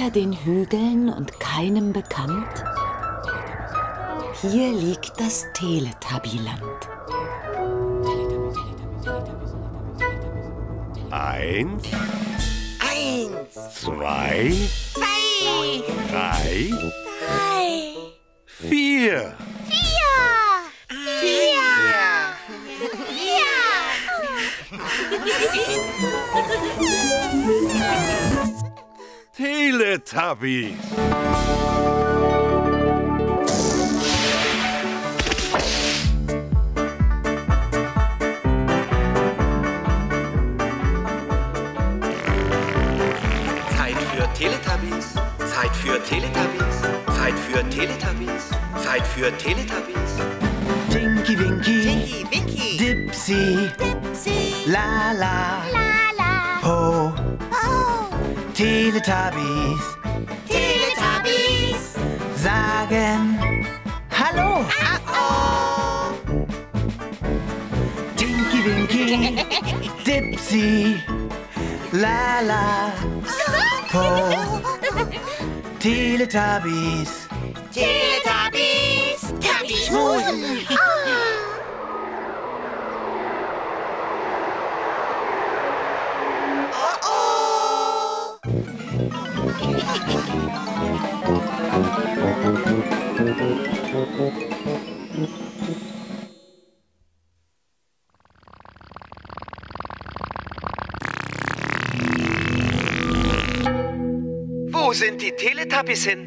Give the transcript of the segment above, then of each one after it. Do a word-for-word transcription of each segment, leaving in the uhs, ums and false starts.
hinter den Hügeln und keinem bekannt? Hier liegt das Teletubbyland. Eins. Eins. Zwei. Zwei. Drei. Drei. Vier. Vier. Vier. Vier. Teletubbies. Zeit für Teletubbies. Zeit für Teletubbies. Zeit für Teletubbies. Zeit für Teletubbies. Tinky Winky, Tinky Winky. Dipsy, Dipsy. Lala, Lala. Po, Oh. Teletubbies Teletubbies. sagen Hallo. Oh. Tinky Winky, Dipsy, Lala, Po, Teletubbies. Teletubbies. Kann die schmusen. Oh. Oh. Wo sind die Teletubbies hin?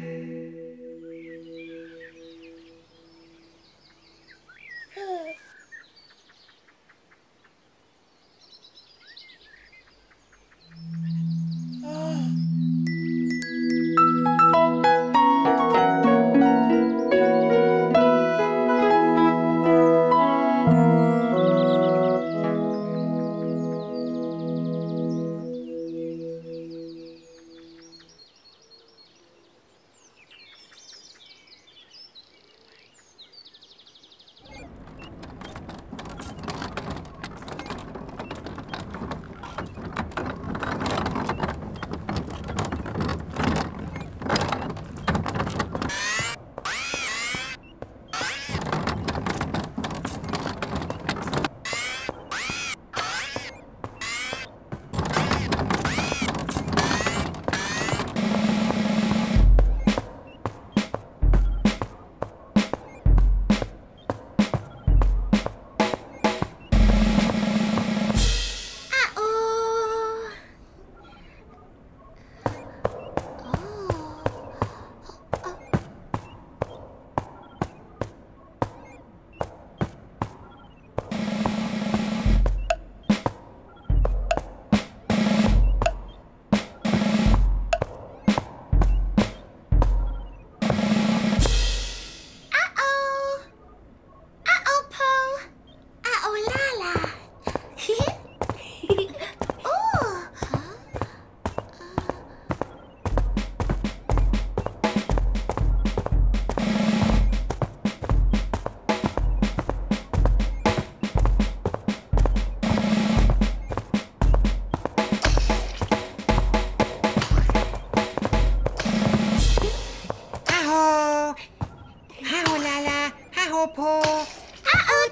Popo. Uh-oh,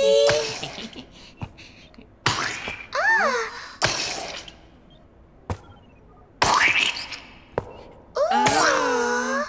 Dipsy. Oh. Oh.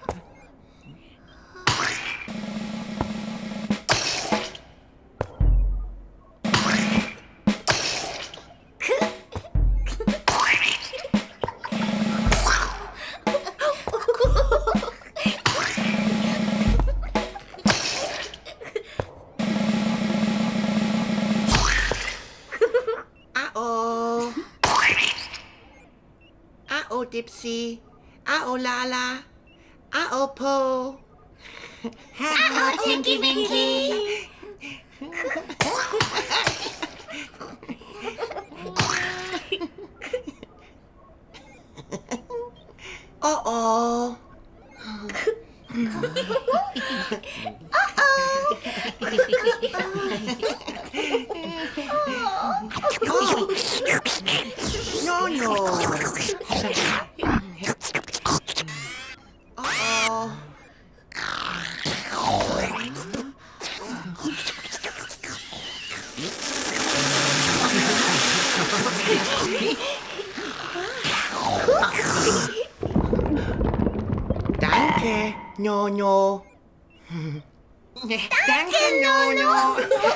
Uh-oh, Dipsy. Uh-oh, Lala. Uh-oh, Po. Uh-oh, Tinky Winky. Uh-oh. Uh-oh. No, no. Danke, Nono. Danke, Nono.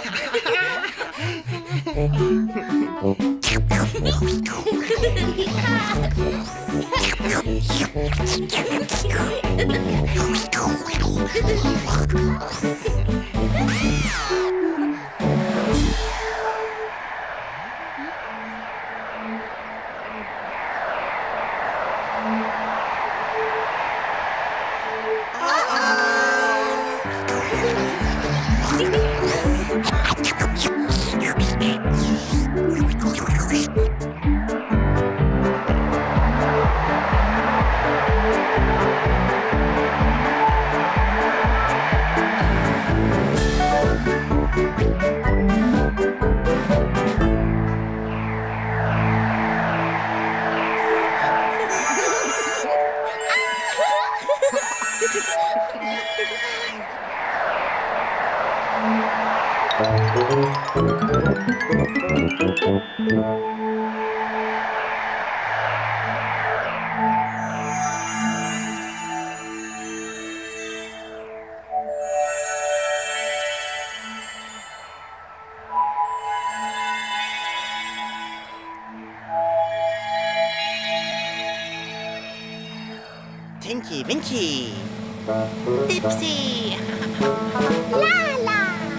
Tinky Winky. Dipsy. Lala.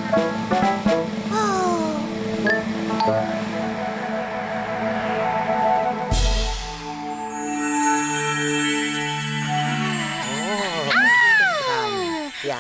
Oh. Ja.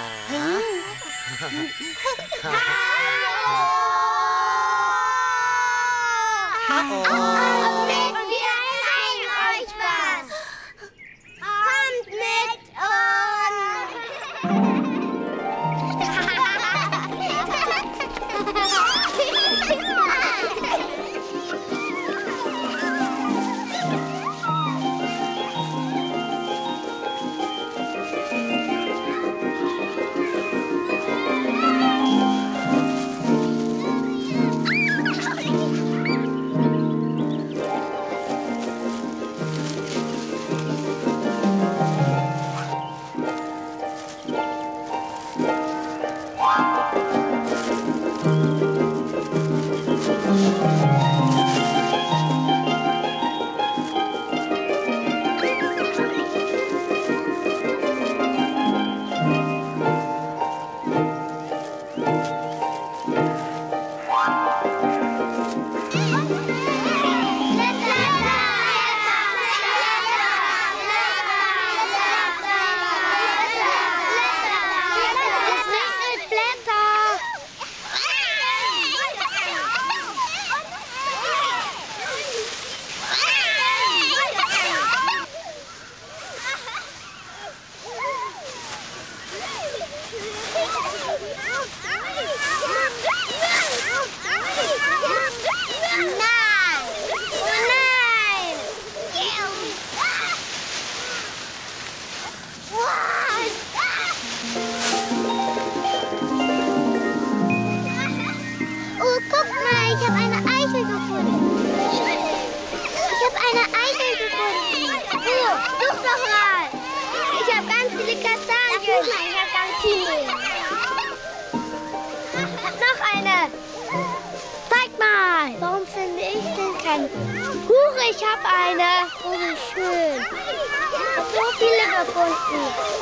Huch, ich hab eine. Oh, wie schön. Ich hab so viele gefunden.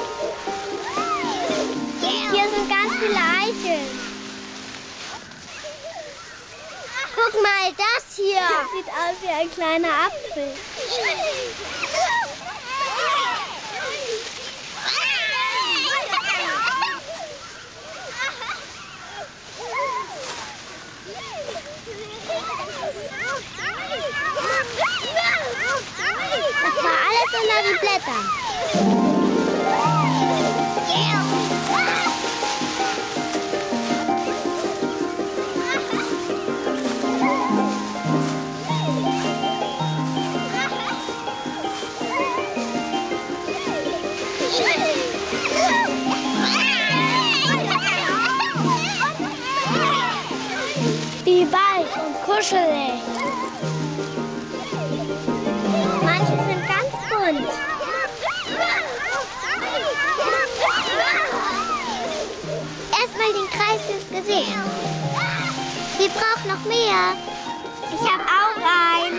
Hier sind ganz viele Eicheln. Guck mal, das hier. Das sieht aus wie ein kleiner Apfel. Das war alles unter den Blättern. Wie weich und kuschelig. brauche noch mehr. Ich habe auch einen.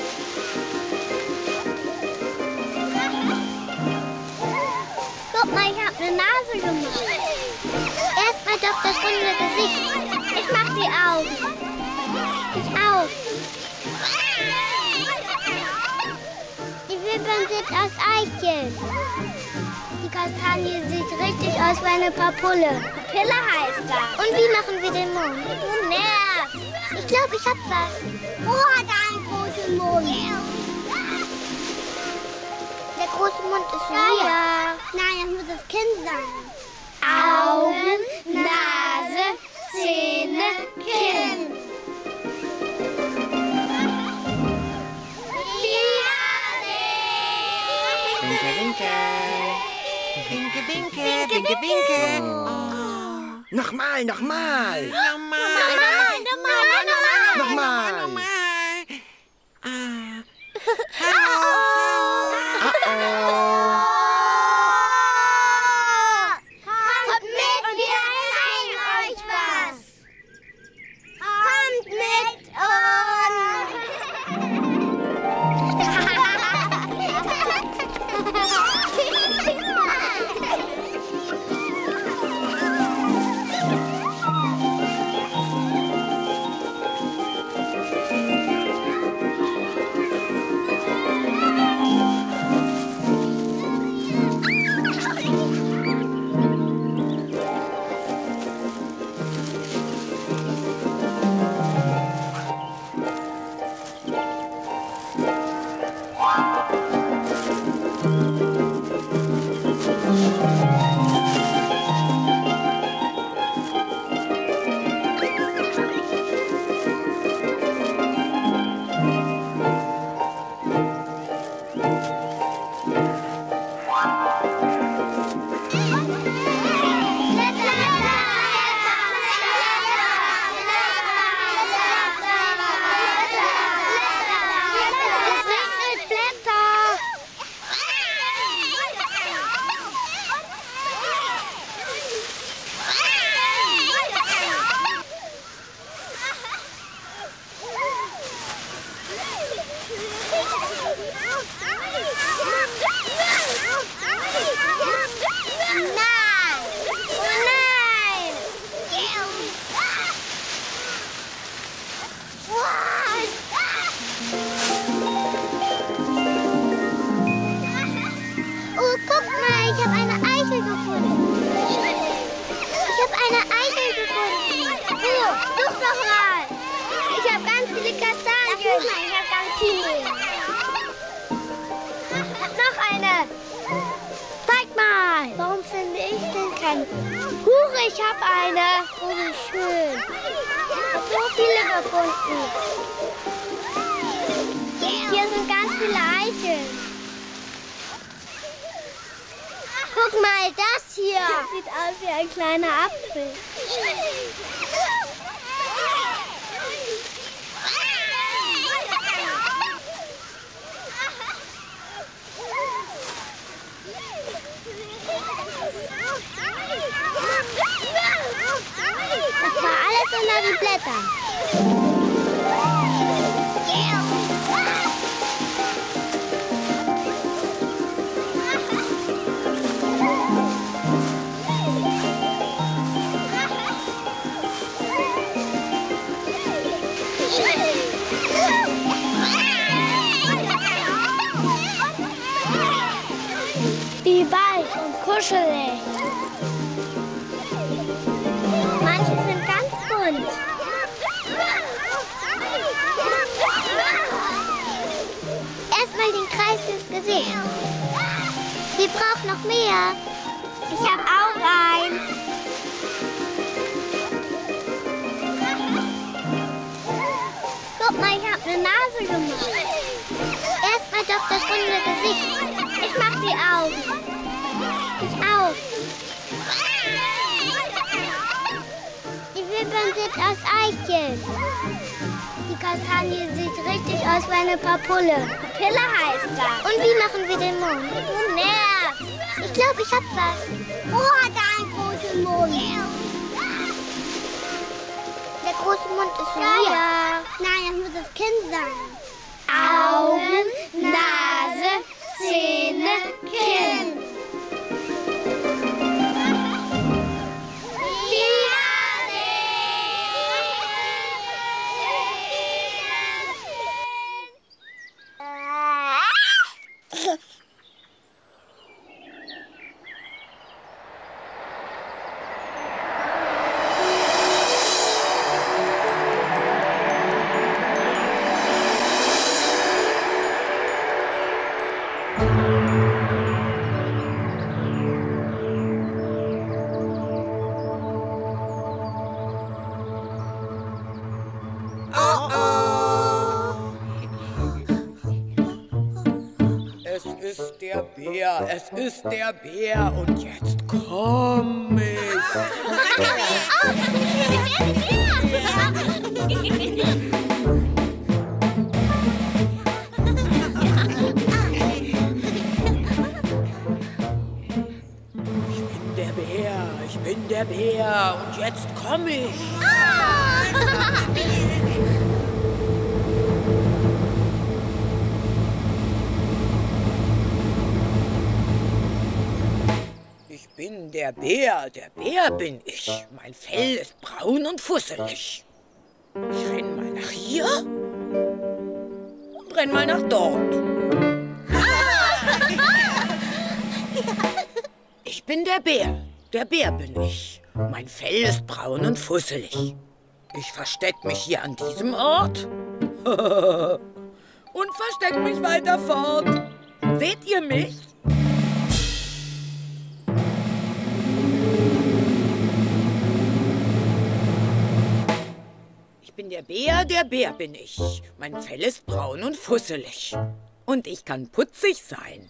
Guck mal, ich habe eine Nase gemacht. Erstmal doch das runde Gesicht. Ich mach die Augen. Ich auch. Die Wimpern sind aus Eicheln. Die Kastanie sieht richtig aus wie eine Papulle. Papille heißt das. Und wie machen wir den Mund? Du nervst. Ich glaube, ich hab was. Oh, hat einen großen Mund. Der große Mund ist hier. Ja. Nein, das muss das Kinn sein. Augen, Nase, Zähne, Kinn. Winke, winke. Winke, winke, winke, winke. Oh. Nochmal, nochmal. Nochmal, Nochmal, nochmal, nochmal. Nochmal. Ah. Oh. Kommt mit, wir zeigen euch was. Kommt mit Hure, ich hab eine. Oh, wie schön. Ich hab so viele gefunden. Hier sind ganz viele Eicheln. Guck mal, das hier. Das sieht aus wie ein kleiner Apfel. Das war alles unter den Blättern. Wie weich und kuschelig. Manche sind ganz bunt. Erstmal den Kreis fürs Gesicht. Wir brauchen noch mehr. Ich habe auch einen. Guck mal, ich habe eine Nase gemacht. Erstmal doch das runde Gesicht. Ich mach die Augen. Ich auch. Die Wimpern sind aus Eicheln. Die Kastanie sieht richtig aus wie eine Papulle. Papille heißt das. Und wie machen wir den Mund? Du nervst. Ich glaube, ich hab was. Oh, hat er einen großen Mund. Der große Mund ist von mir. Ja. Nein, das muss das Kind sein. Augen, Nase, Zähne, Kinn. Es ist der Bär und jetzt komm ich. Ich bin der Bär und jetzt komm ich. Ich bin der Bär, der Bär bin ich. Mein Fell ist braun und fusselig. Ich renn mal nach hier und renn mal nach dort. Ich bin der Bär, der Bär bin ich. Mein Fell ist braun und fusselig. Ich versteck mich hier an diesem Ort und versteck mich weiter fort. Seht ihr mich? Ich bin der Bär, der Bär bin ich. Mein Fell ist braun und fusselig. Und ich kann putzig sein.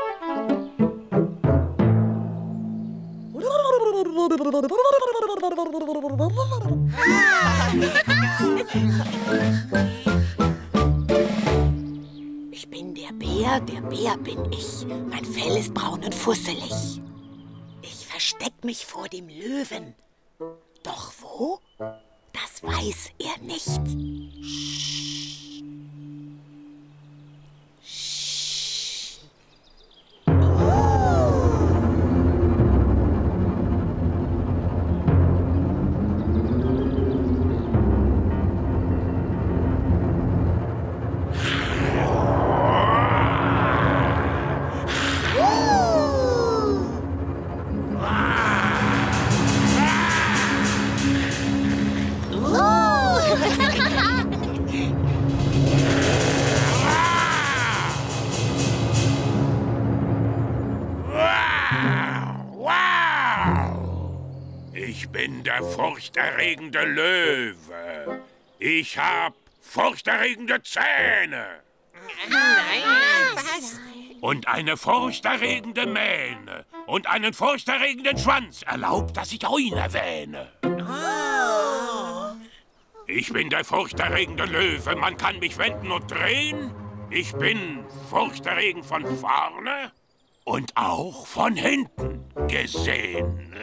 Ich bin der Bär, der Bär bin ich. Mein Fell ist braun und fusselig. Ich versteck mich vor dem Löwen. Doch wo? Das weiß er nicht. Sch. Sch. Ich bin der furchterregende Löwe. Ich hab furchterregende Zähne. Nein, was? Und eine furchterregende Mähne. Und einen furchterregenden Schwanz. Erlaubt, dass ich ihn erwähne. Oh. Ich bin der furchterregende Löwe. Man kann mich wenden und drehen. Ich bin furchterregend von vorne und auch von hinten gesehen.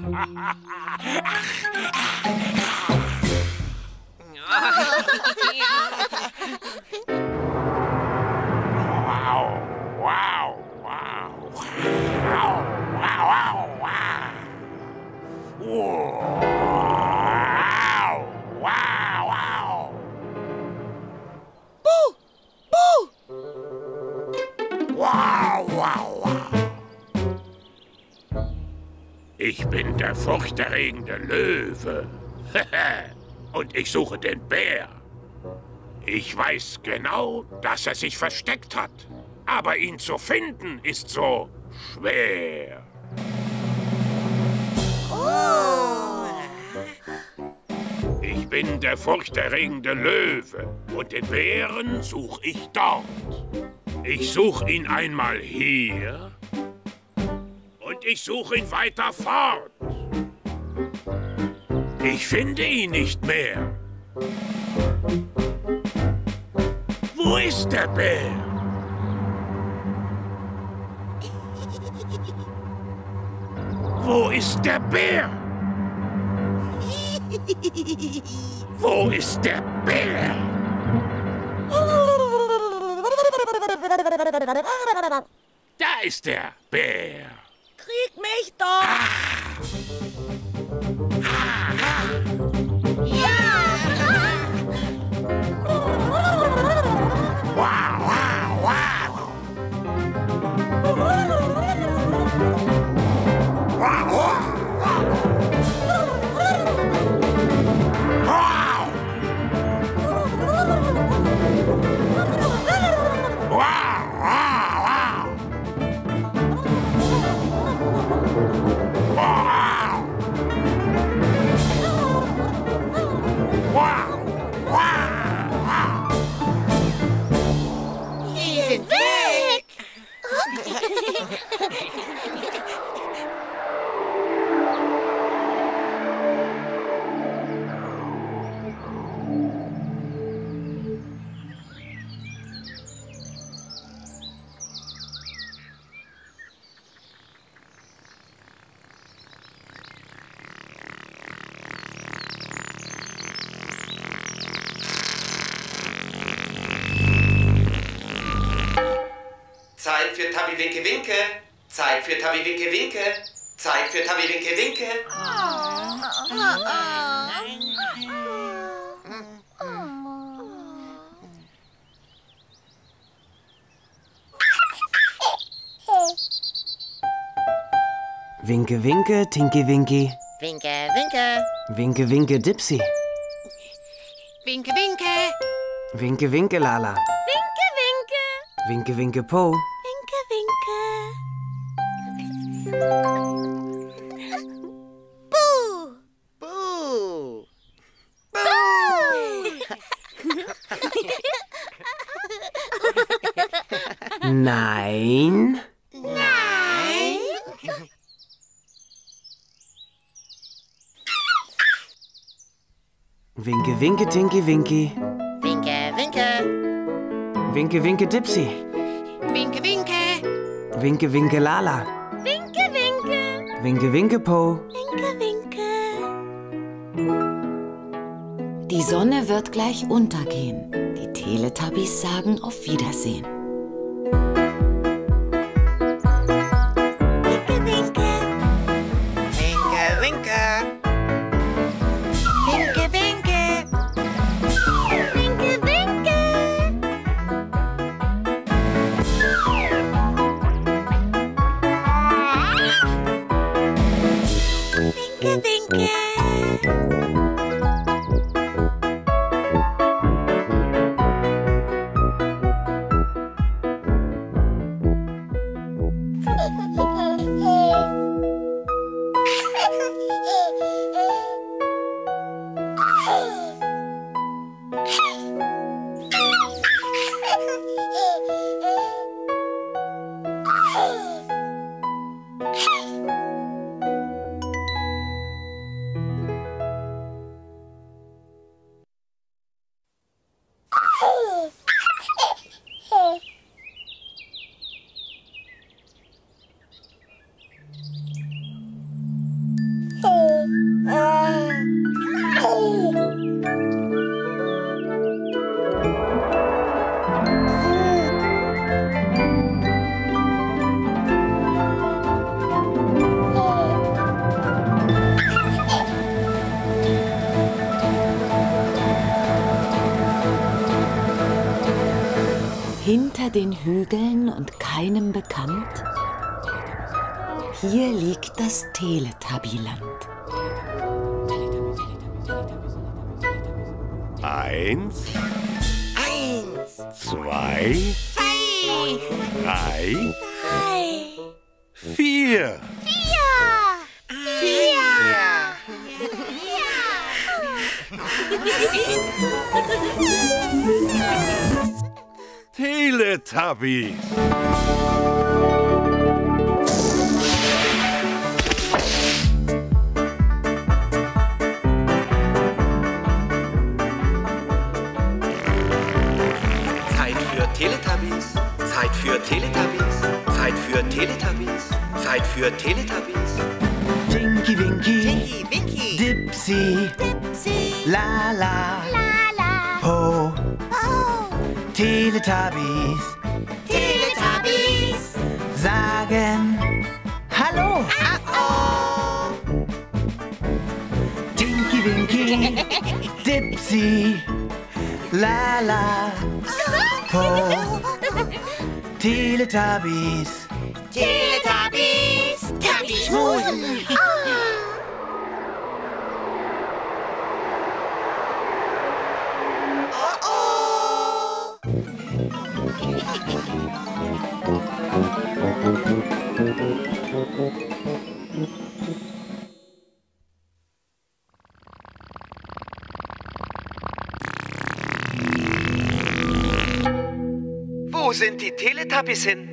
Wow, wow, wow. Wow, wow, wow. Wow, wow, wow. Buh, buh. Wow, wow, wow. Ich bin der furchterregende Löwe. Und ich suche den Bär. Ich weiß genau, dass er sich versteckt hat. Aber ihn zu finden ist so schwer. Oh. Ich bin der furchterregende Löwe. Und den Bären suche ich dort. Ich suche ihn einmal hier. Und ich suche ihn weiter fort. Ich finde ihn nicht mehr. Wo ist der Bär? Wo ist der Bär? Wo ist der Bär? Da ist der Bär. Krieg mich doch! Wow, wow, wow. Wow, wow, Zeit für Tabi Winke Winke. Zeit für Tabi Winke Winke. Zeit für Tabi Winke Winke. Winke, winke, Tinky Winky. Winke, winke. Winke, winke, Dipsy. Winke, winke. Winke, winke, Lala. Winke, winke. Winke, winke, Po. Winke, winke. Buh. Buh. Nein. Nein. Winke, winke, Tinky Winky. Winke, winke. Winke, winke, Dipsy. Winke, winke. Winke, winke, Lala. Winke, winke. Winke, winke, Po. Winke, winke. Die Sonne wird gleich untergehen. Die Teletubbies sagen auf Wiedersehen. Winke, winke. Winke, winke. Winke, winke. Winke, winke. Winke, winke. Hinter den Hügeln und keinem bekannt, hier liegt das Teletubbyland. Eins, Eins, zwei, zwei, drei, Drei. vier. Vier. vier. Teletubbies. Zeit für Teletubbies. Zeit für Teletubbies. Zeit für Teletubbies. Zeit für Teletubbies. Tinky Winky. Tinky, Winky. Dipsy. Dipsy. Lala, Lala. Po, Oh. Teletubbies Teletubbies. sagen Hallo. Oh. Tinky Winky, Dipsy, Lala, Po, Teletubbies. Teletubbies. Tubbies schmusen. Wo sind die Teletubbies hin?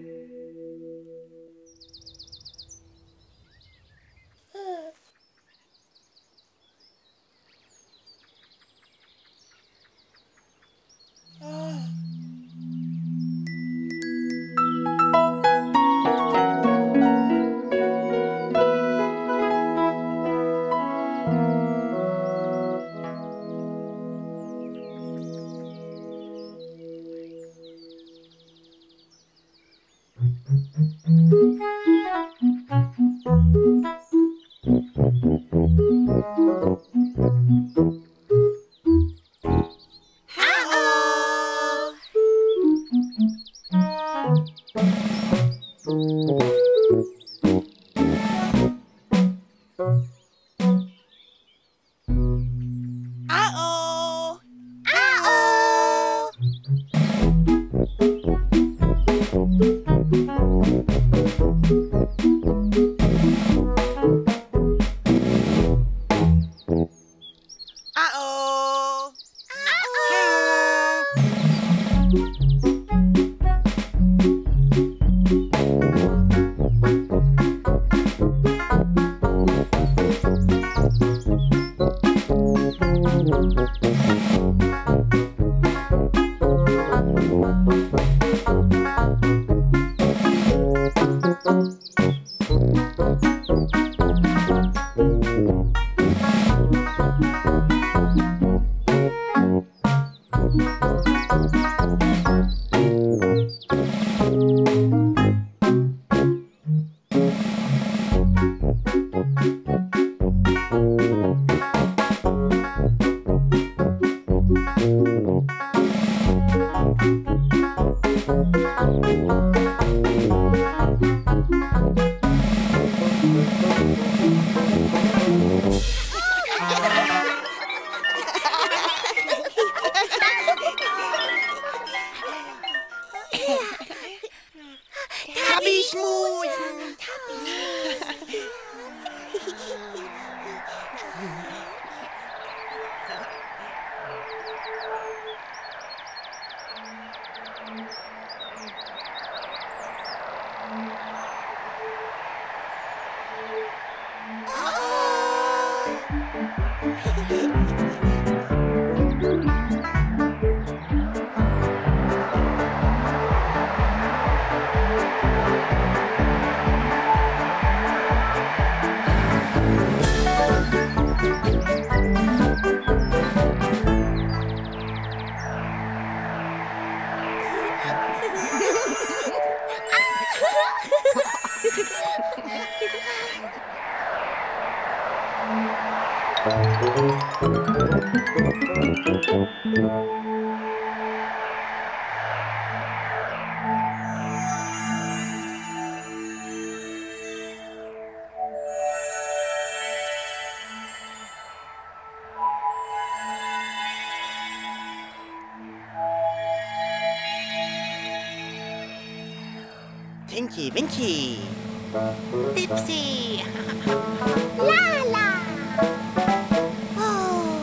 Tubbies schmusen. Tinky Winky. Dipsy. Lala. Oh.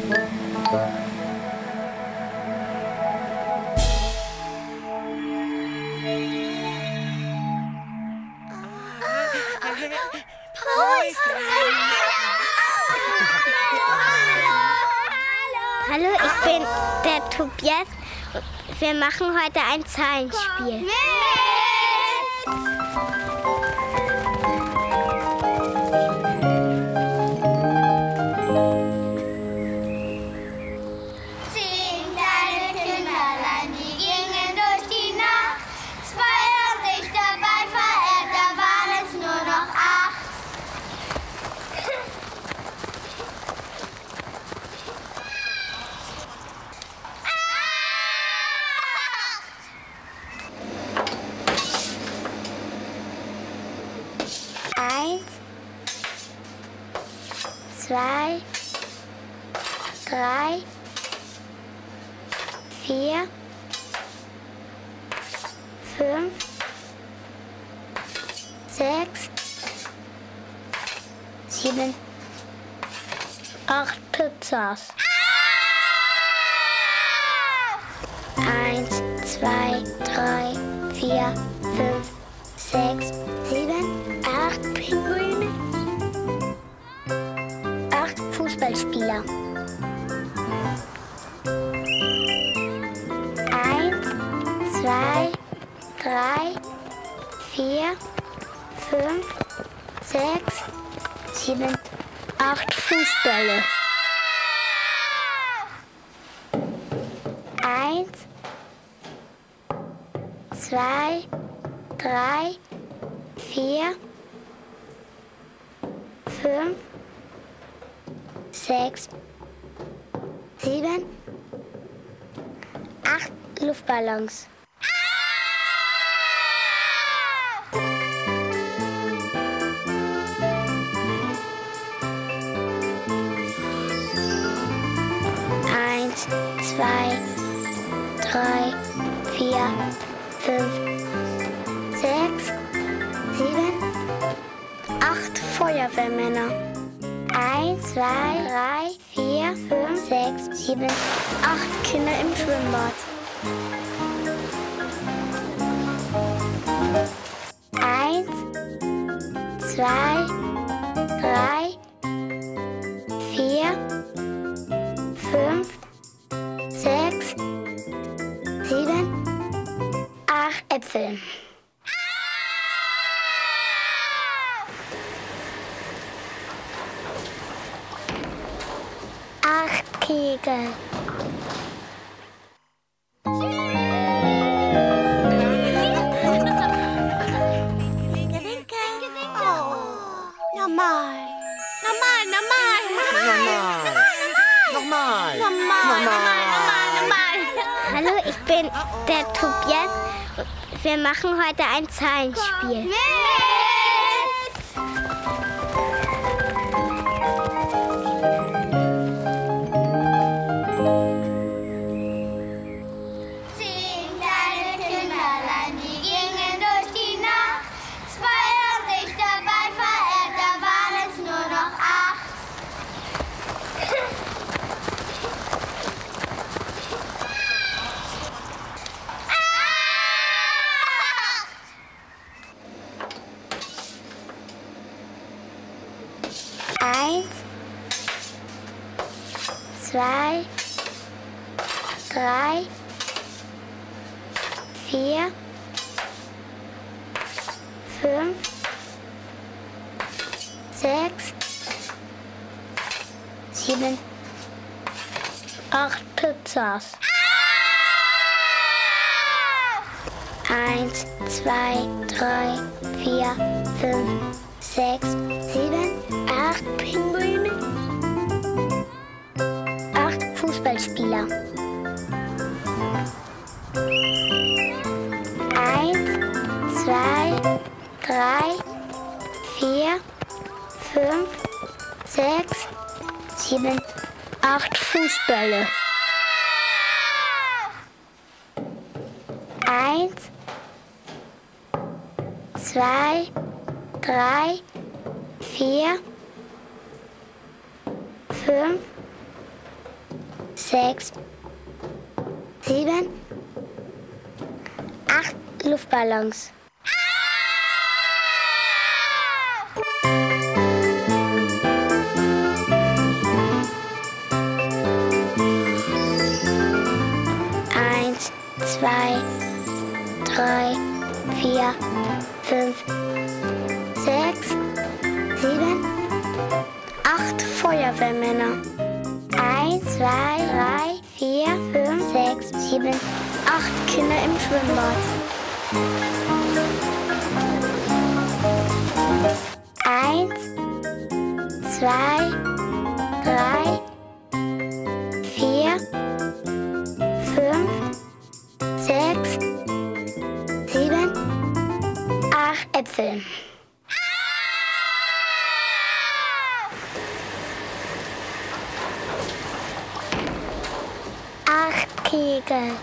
Hallo, ich bin der Tobias. Wir machen heute ein Zahlenspiel. zwei, drei, vier, fünf, sechs, sieben, acht Pizzas. Eins, zwei, drei, vier, fünf, sechs, sieben, acht Pinguine. Acht Fußballspieler. Eins, zwei, drei, vier, fünf, sechs, sieben, acht Fußbälle. Eins, zwei, drei, vier, fünf, sechs, sieben, acht Luftballons. Eins, zwei, drei, vier, fünf, sechs, sieben, acht Feuerwehrmänner. Eins, zwei, drei, vier, fünf, sechs, sieben, acht Kinder im Schwimmbad. Eins, zwei, drei, vier, fünf, sechs, sieben, acht Äpfel. Acht Kegel. Winke, winke. Oh. Normal. Normal, normal. Nochmal. Nochmal. Normal, normal, normal. Hallo, ich bin der Tobias. Wir machen heute ein Zahlenspiel. Zehn kleine Kinderlein, die gingen durch die Nacht. Zwei haben sich dabei verehrt, da waren es nur noch acht. Eins, zwei, drei, vier, fünf, sechs, sieben, acht Pizzas. Eins, zwei, drei, vier, fünf, sechs, sieben, acht Pinguine. Acht Fußballspieler. Eins, zwei, drei, vier, fünf, sechs, sieben, acht Fußbälle. Eins, zwei, drei, vier, fünf, sechs, sieben, acht Luftballons. Eins, zwei, drei, vier, fünf, sechs, sieben, acht Feuerwehrmänner. Eins, zwei, drei, vier, fünf, sechs, sieben, acht Kinder im Schwimmbad. Eins, zwei, drei, vier, fünf, sechs, sieben, acht Äpfel. Kegel.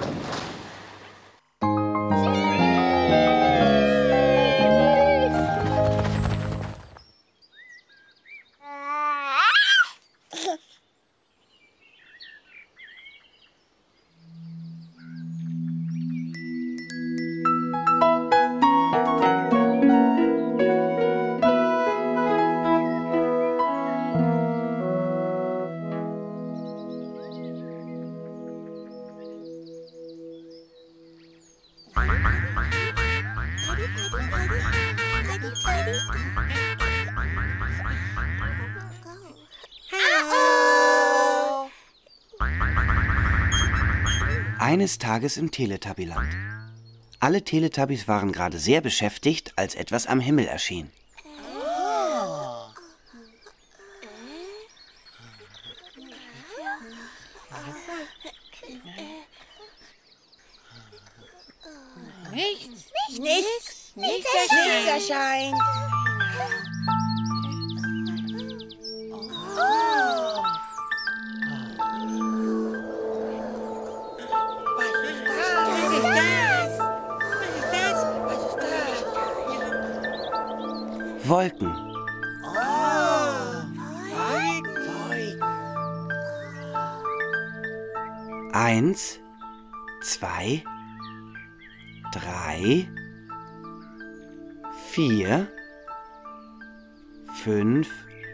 Eines Tages im Teletubbyland. Alle Teletubbies waren gerade sehr beschäftigt, als etwas am Himmel erschien. Nichts. Nichts. Nichts. Nichts erscheint. Wolken. Eins, zwei, drei, vier, fünf,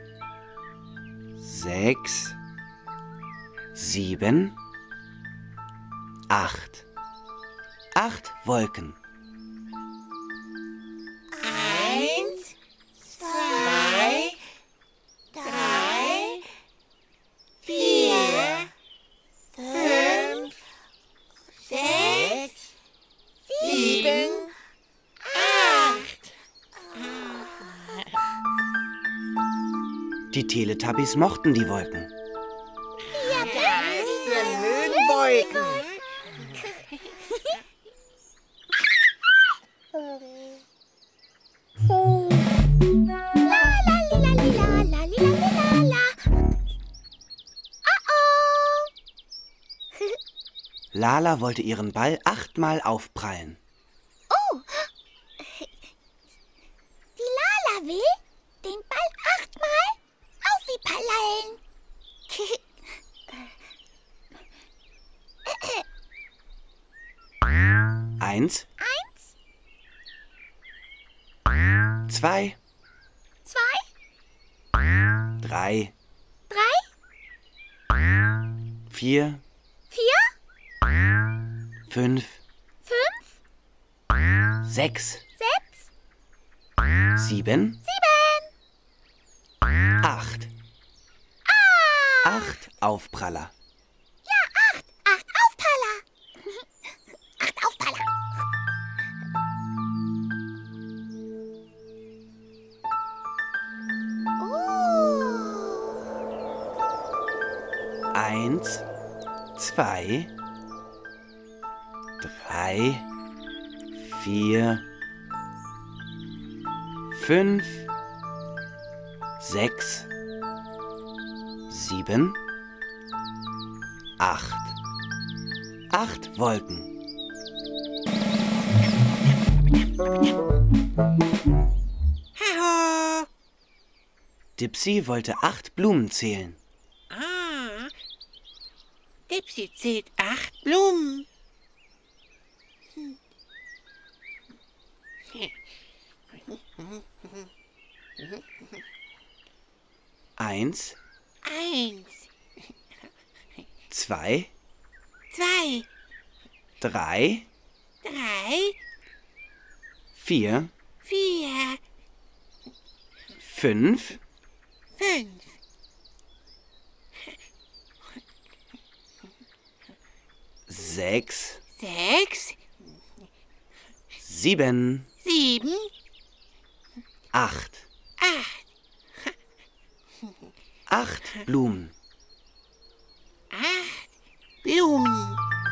sechs, sieben, acht. Acht Wolken. Eins, zwei, drei, vier, fünf, sechs, sieben, acht. Die Teletubbies mochten die Wolken. Wir mögen Wolken. Lala wollte ihren Ball achtmal aufprallen. Oh! Die Lala will den Ball achtmal aufprallen. Eins. Eins, Zwei. zwei, Drei. drei, Vier. vier, Fünf. fünf, sechs, Sechs. Sieben. sieben, Acht. Acht Aufpraller. acht Aufpraller. Acht Aufpraller. Oh. Eins. Zwei. Drei. Vier. Fünf. Sechs. Sieben. Acht. Acht Wolken. Hallo. Dipsy wollte acht Blumen zählen. Ah. Dipsy zählt acht Blumen. Eins. Eins, Zwei. zwei, Drei. drei, Vier. vier, Fünf. fünf, Sechs. sechs, Sieben. sieben, Acht. acht. Acht Blumen. Acht Blumen.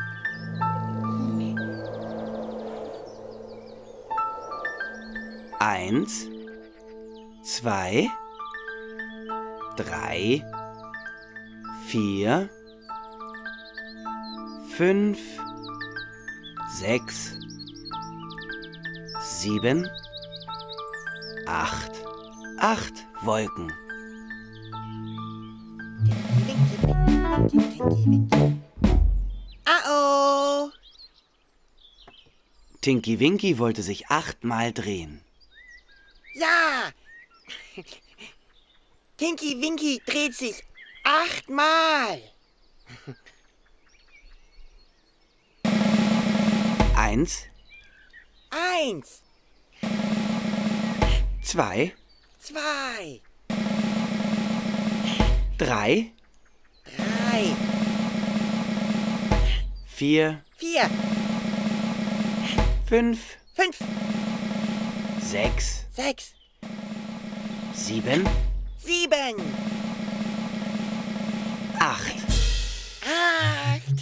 Eins. Zwei. Drei. Vier. fünf, sechs, sieben, acht. Acht Wolken. Ah-oh! Tinky Winky wollte sich achtmal drehen. Ja! Tinky Winky dreht sich achtmal. Eins, Eins, zwei, zwei, drei, drei, vier, vier, fünf, fünf, sechs, sechs, sieben, sieben, acht. acht.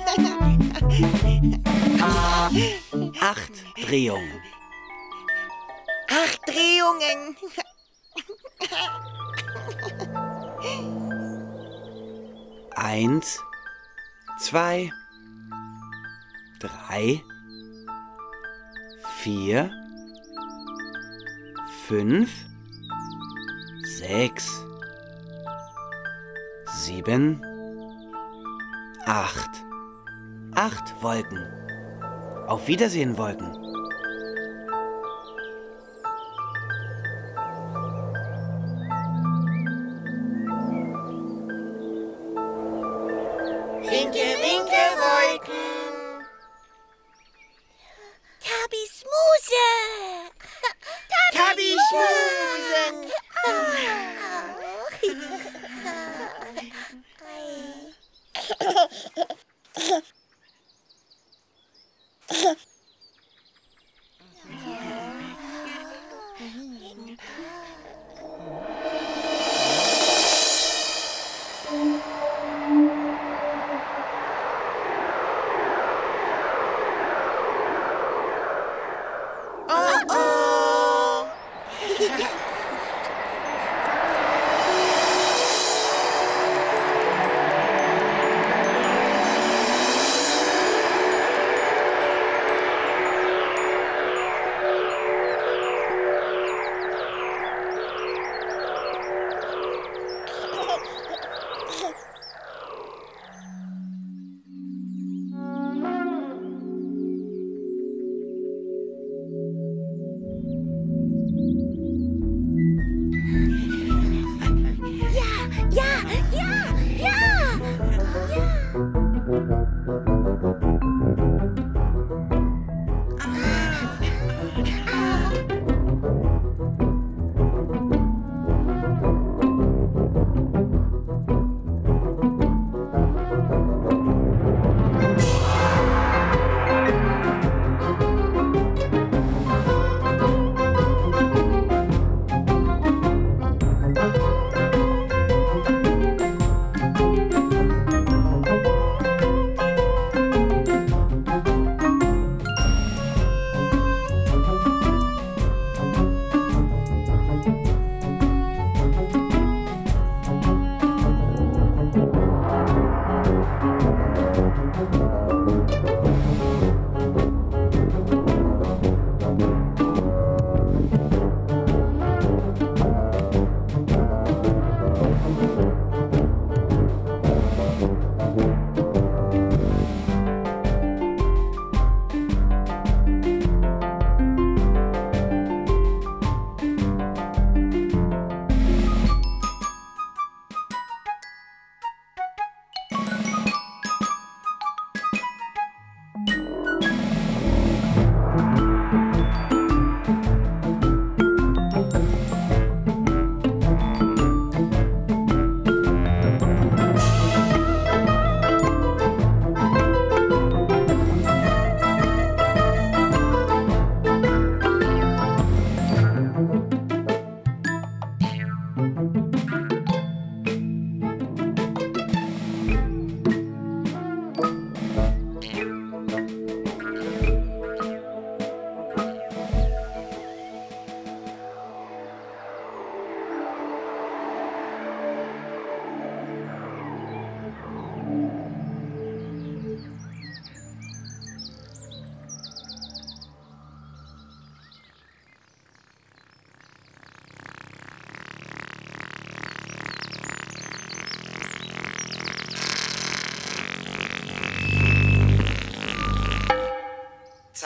Acht Drehungen. Acht Drehungen. Eins, zwei, drei, vier, fünf, sechs, sieben, acht. Acht Wolken. Auf Wiedersehen, Wolken. Winke, winke, Wolken. Tabis Muse. Tabis Musen.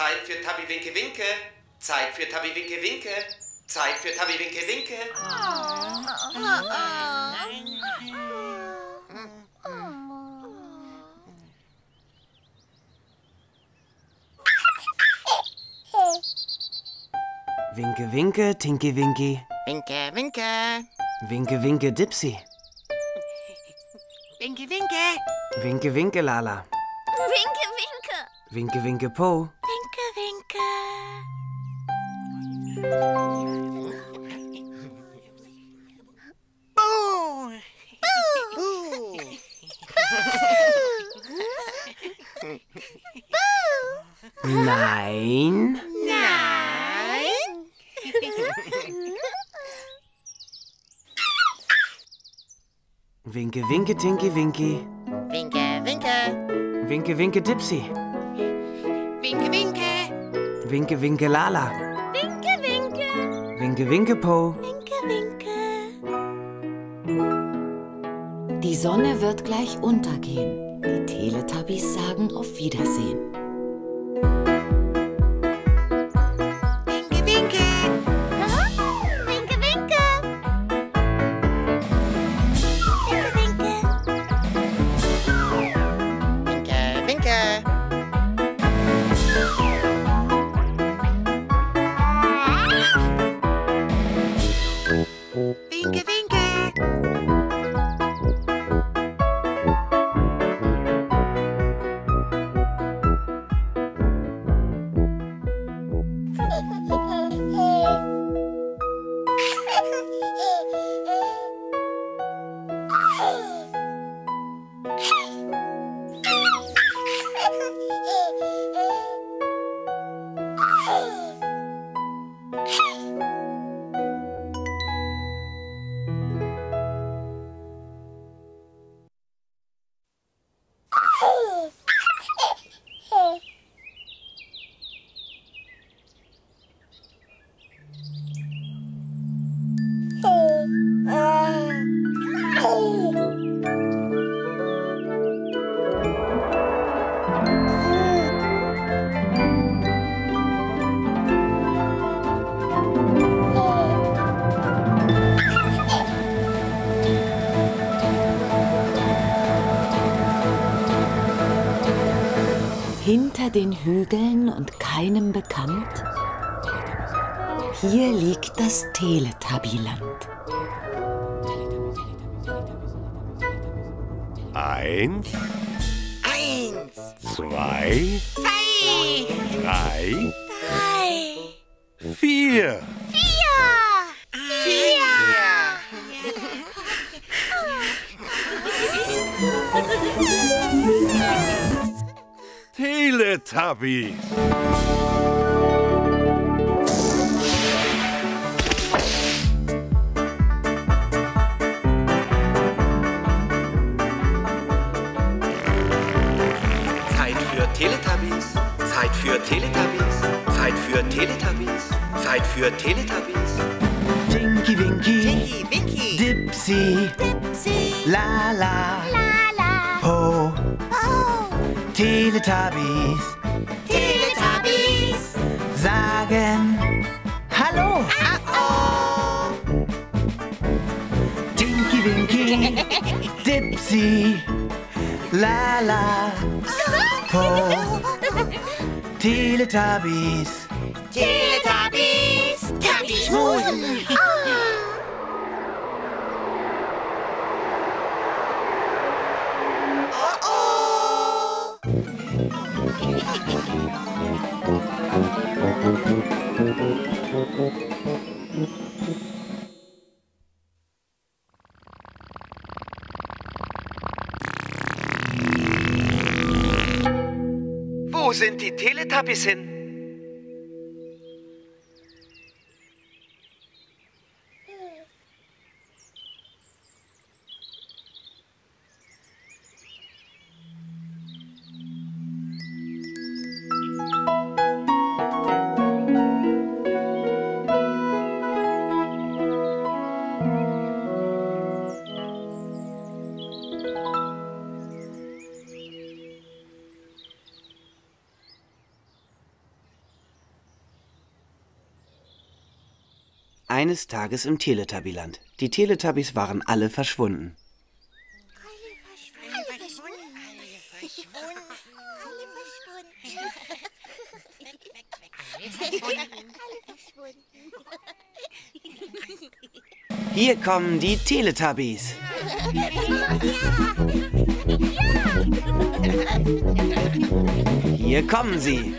Zeit für Tabi Winke Winke. Zeit für Tabi Winke Winke. Zeit für Tabi Winke Winke. Winke, winke, Tinky Winky. Winke, winke. Winke, winke, Dipsy. Winke, winke. Winke, winke, Lala. Winke, winke. Winke, winke, Po. Winke, winke. Buh. Nein. Nein. Winke, winke, Tinky Winky. Winke, winke. Winke, winke, Dipsy. Winke, winke. Winke, winke, Lala. Winke, winke. Winke, winke, Po. Winke, winke. Die Sonne wird gleich untergehen. Die Teletubbies sagen auf Wiedersehen. Winke, winke. Winke, winke. Winke, winke. Winke, winke. Winke, winke. Hinter den Hügeln und keinem bekannt, hier liegt das Teletubbyland. Eins, Eins, zwei, zwei, drei, drei, vier. Vier. vier. Teletubbies. Zeit für Teletubbies. Zeit für Teletubbies. Zeit für Teletubbies. Zeit für Teletubbies. Tinky Winky. Winky, winky. Dipsy. Dipsy. Lala. Lala. Po. Oh. Teletubbies. Teletubbies. Sagen Hallo. Oh. Tinky Winky. Dipsy. Lala. Po. Teletubbies. Teletubbies. Tubbies schmusen. Wo sind die Teletubbies hin? Eines Tages im Teletubbyland. Die Teletubbies waren alle verschwunden. Alle verschwunden. Alle verschwunden. Alle verschwunden. Hier kommen die Teletubbies. Hier kommen sie.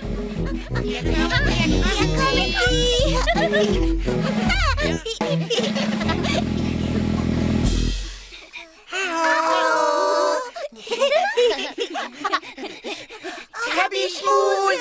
Tubby-Schmus!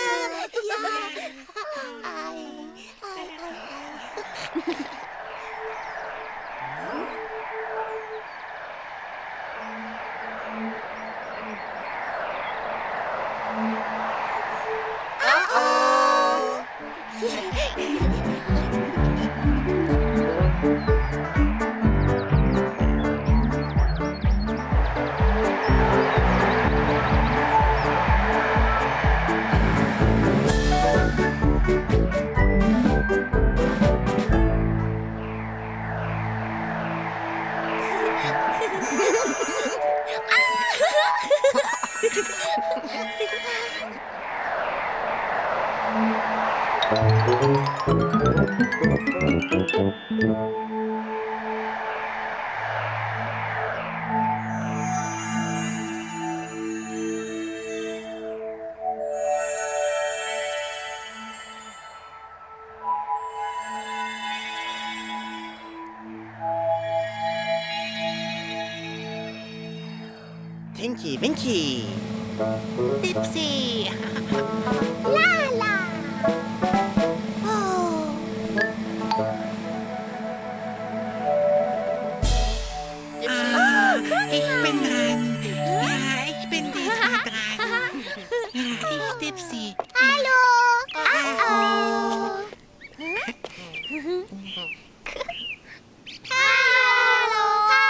Tinky Winky. Dipsy! Lala! Oh! Ah, ich bin dran. Ja, ich bin diesmal dran. Ja, ich Dipsy. Hallo! Oh! Hallo!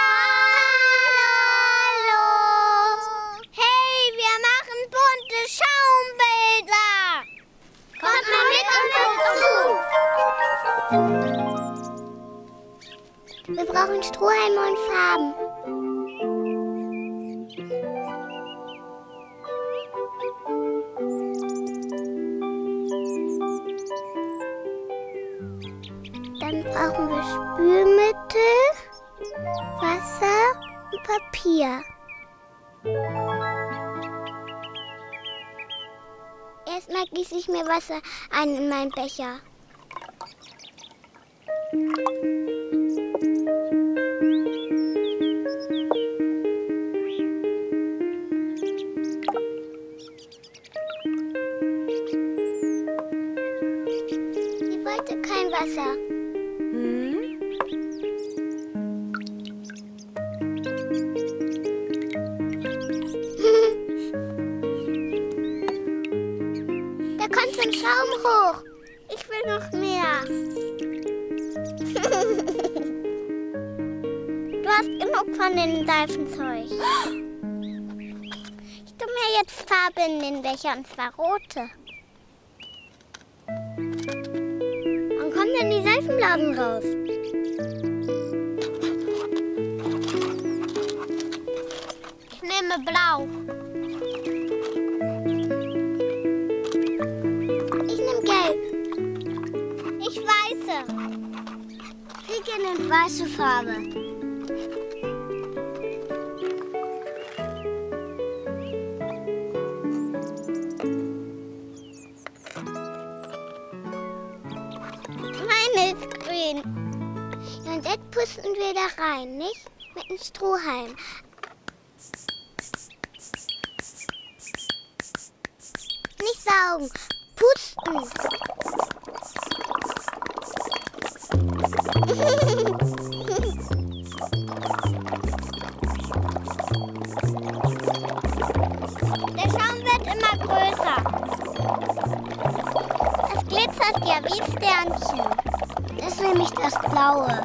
Hallo! Hey, wir machen bunte Schaumbilder! Kommt mal mit uns zu! Wir brauchen Strohhalme und Farben. Dann brauchen wir Spülmittel, Wasser und Papier. Erstmal gieße ich mir Wasser ein in meinen Becher. Sie wollte kein Wasser. Da kommt so ein Schaum hoch. Ich will noch mehr. Du hast genug von dem Seifenzeug. Ich tue mir jetzt Farbe in den Becher, und zwar rote. Wann kommen denn die Seifenblasen raus? Ich nehme blau. Ich nehme gelb. Ich weiße. Rieke nimmt weiße Farbe. Meine ist grün. Ja, und jetzt pusten wir da rein, nicht? Mit einem Strohhalm. Nicht saugen, pusten. Der Schaum wird immer größer. Es glitzert ja wie Sternchen. Das ist nämlich das Blaue.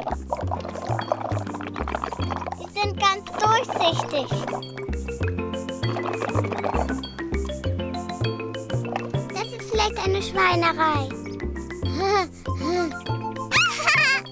Sie sind ganz durchsichtig. Das ist vielleicht eine Schweinerei.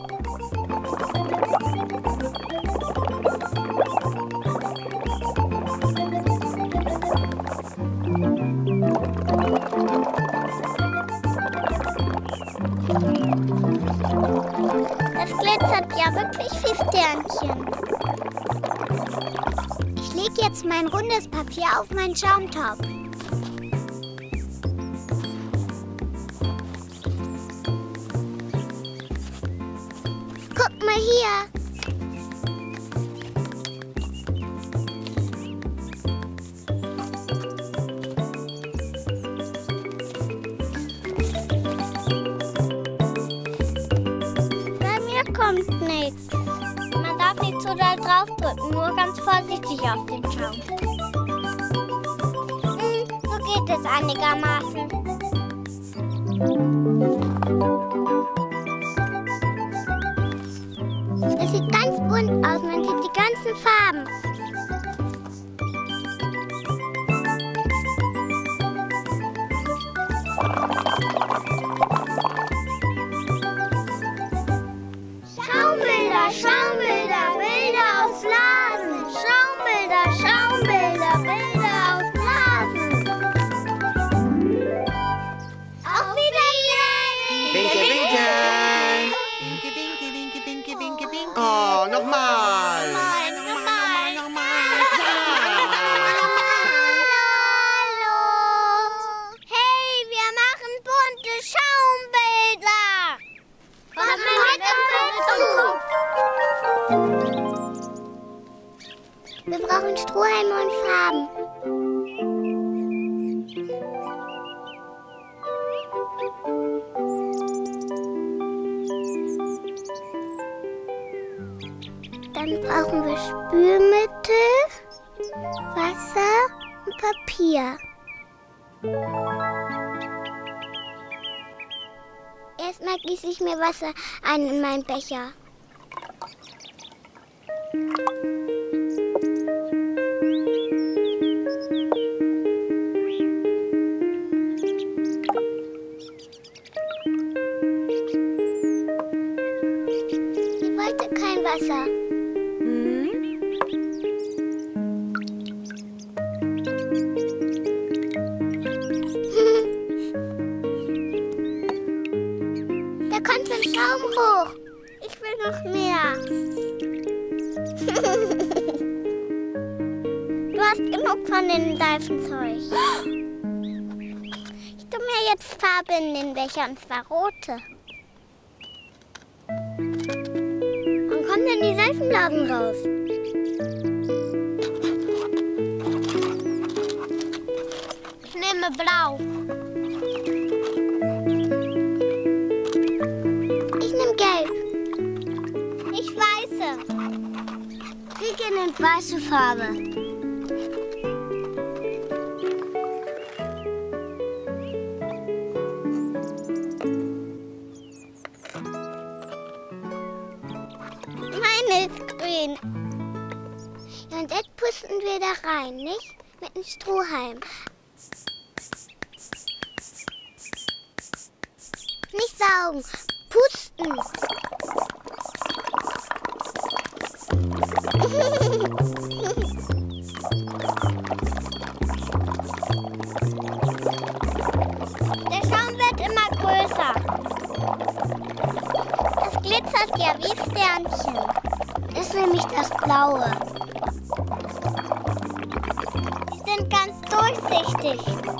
glitzert ja wirklich wie Sternchen. Ich lege jetzt mein rundes Papier auf meinen Schaumtopf. Guck mal hier. Kommt nichts. Man darf nicht so doll draufdrücken, nur ganz vorsichtig auf den Schaum. Hm, so geht es einigermaßen. Es sieht ganz bunt aus, man sieht die ganzen Farben. Schaumbilder, Bilder aus Blasen. Schaumbilder, Schaumbilder, Bilder aus Blasen. Auf Wiedersehen! Winke, winke! Winke, winke, winke, winke, winke, winke. Oh, nochmal! Nochmal, nochmal, nochmal. Hallo! Hey, wir machen bunte Schaumbilder! Komm mal mit uns zu! Wir brauchen Strohhalme und Farben. Dann brauchen wir Spülmittel, Wasser und Papier. Erstmal gieße ich mir Wasser ein in meinen Becher. Sie wollte kein Wasser. Hm? Da kommt ein Schaum hoch. Ich will noch mehr. Du hast genug von dem Seifenzeug. Ich tue mir jetzt Farbe in den Becher, und zwar rote. Wann kommen denn die Seifenblasen raus? Ich nehme blau. Ich nehme gelb. Ich weiße. Rieke nimmt weiße Farbe. Meine ist grün. Ja, und jetzt pusten wir da rein, nicht? Mit einem Strohhalm. Nicht saugen, pusten. Der Schaum wird immer größer. Das glitzert ja wie Sternchen. Das ist nämlich das Blaue. Die sind ganz durchsichtig.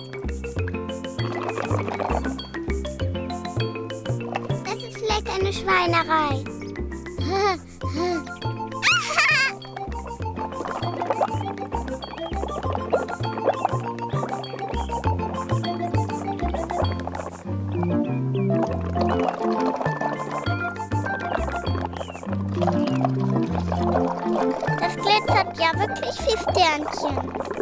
Das ist vielleicht eine Schweinerei. Das glitzert ja wirklich wie Sternchen.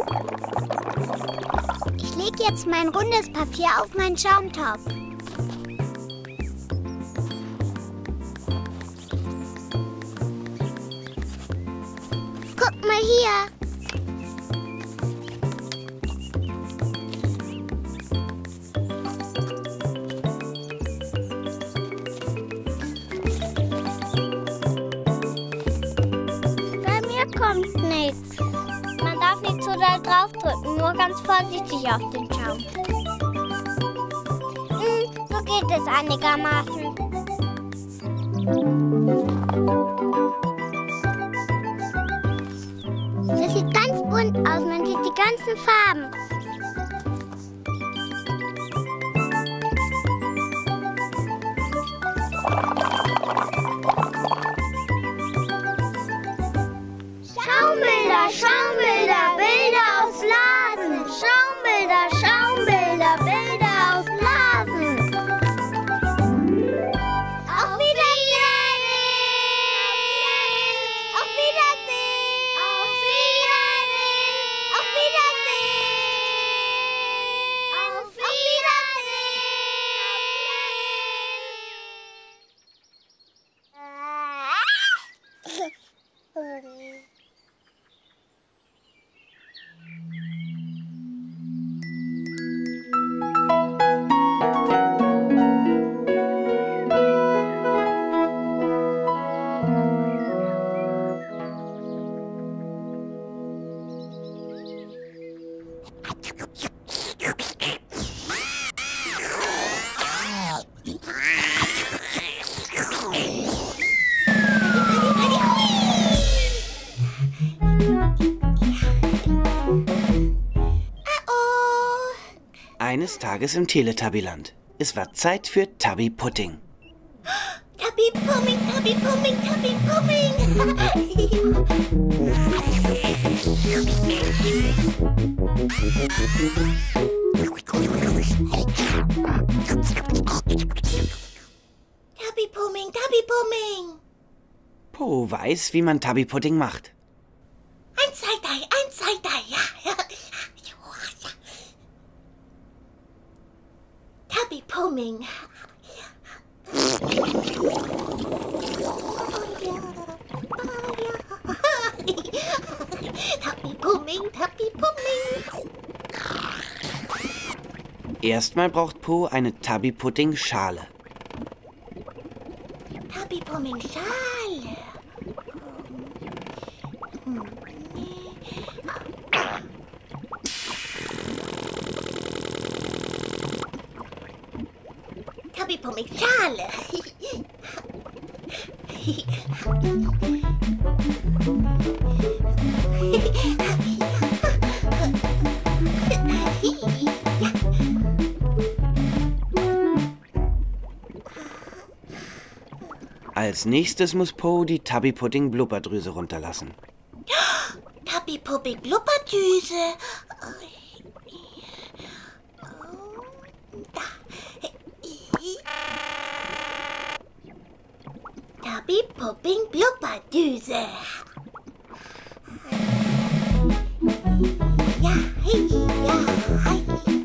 Ich lege jetzt mein rundes Papier auf meinen Schaumtopf. Guck mal hier. Kommt nichts. Man darf nicht so doll draufdrücken, nur ganz vorsichtig auf den Schaum. Hm, so geht es einigermaßen. Das sieht ganz bunt aus, man sieht die ganzen Farben. Schaumbilder, Schaumbilder, Bilder aus Blasen. Schaumbilder, Schaumbilder, Bilder aus Blasen. Auf Wiedersehen! Auf Wiedersehen! Auf Wiedersehen! Auf Wiedersehen! Auf Wiedersehen! Eines Tages im Teletubbyland. Es war Zeit für Tubby-Pudding. Tubby-Pudding, Tubby-Pudding, Tubby-Pudding. Tubby-Pudding, Tubby-Pudding. Po weiß, wie man Tubby-Pudding macht. Ein, zwei, drei, ein, zwei, drei, ja. Tubby-Pudding. Tubby-Pudding, Tubby-Pudding. Erstmal braucht Po eine Tubby-Pudding-Schale. Tubby-Pudding-Schale. Tubby-Pudding-Schale. Als nächstes muss Po die Tubby-Pudding-Blubberdrüse runterlassen. Tubby-Pudding-Blubberdrüse. Tubby-Pudding-Blubberdrüse. Ja, hey, ja, hey,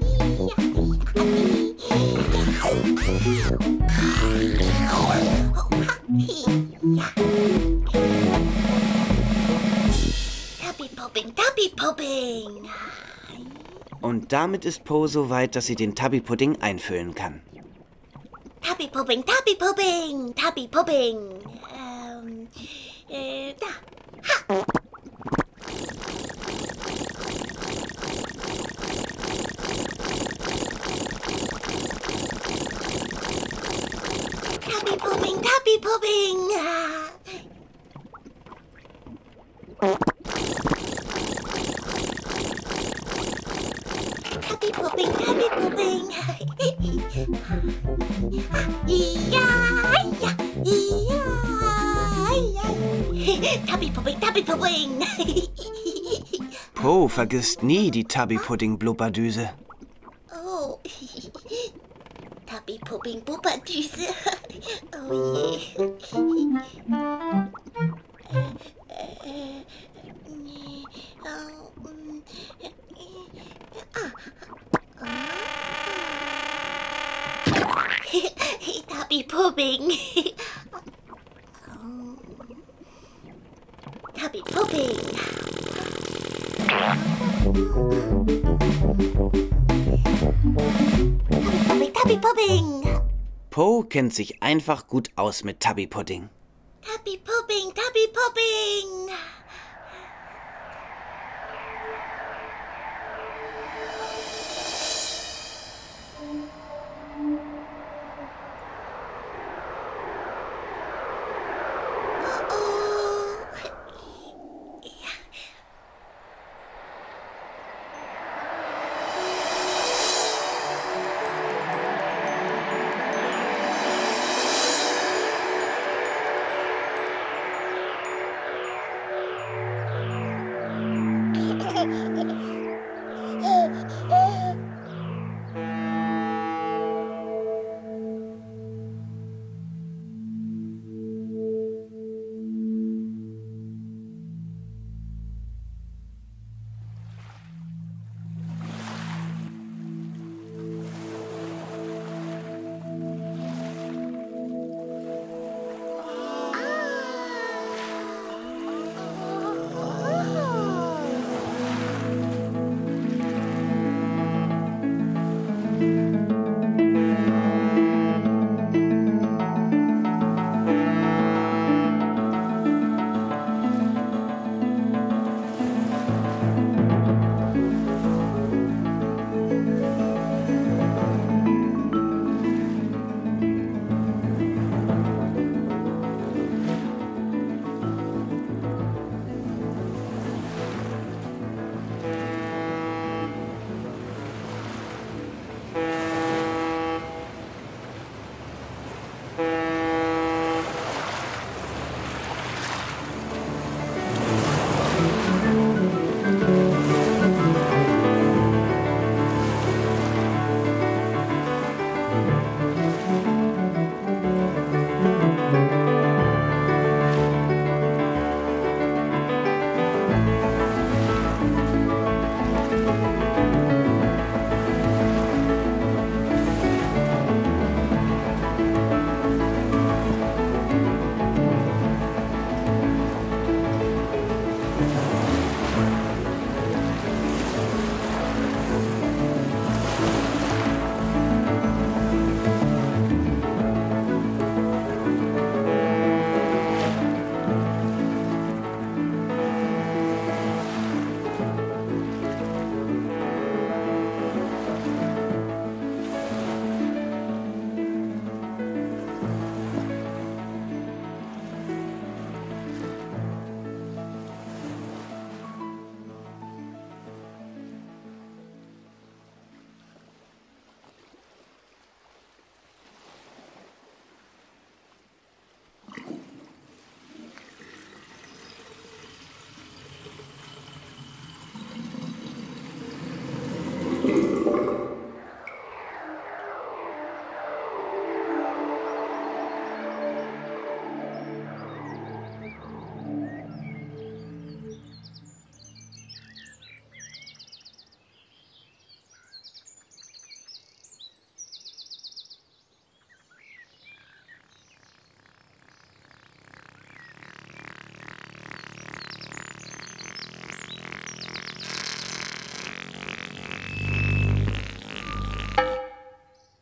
ja, Tubby-Pudding, Tubby-Pudding. Und damit ist Po so weit, dass sie den Tubby-Pudding einfüllen kann. Tubby-Pudding, Tubby-Pudding, Tubby-Pudding. Ähm, äh, da. Ha. Tubby-Pudding, Tubby-Pudding. Tubby-Pudding, Tubby-Pudding. Ja, ja, ja, ja. Tubby-Pudding, Tubby-Pudding. Po vergisst nie die Tubby-Pudding-Blubberdüse. Oh. Tubby-Pudding-Blubberdüse. Oh je. Tubby-Pudding. Tubby-Pudding. Tubby-Pudding, Tubby-Pudding. Po kennt sich einfach gut aus mit Tubby-Pudding. Tubby-Pudding, Tubby-Pudding.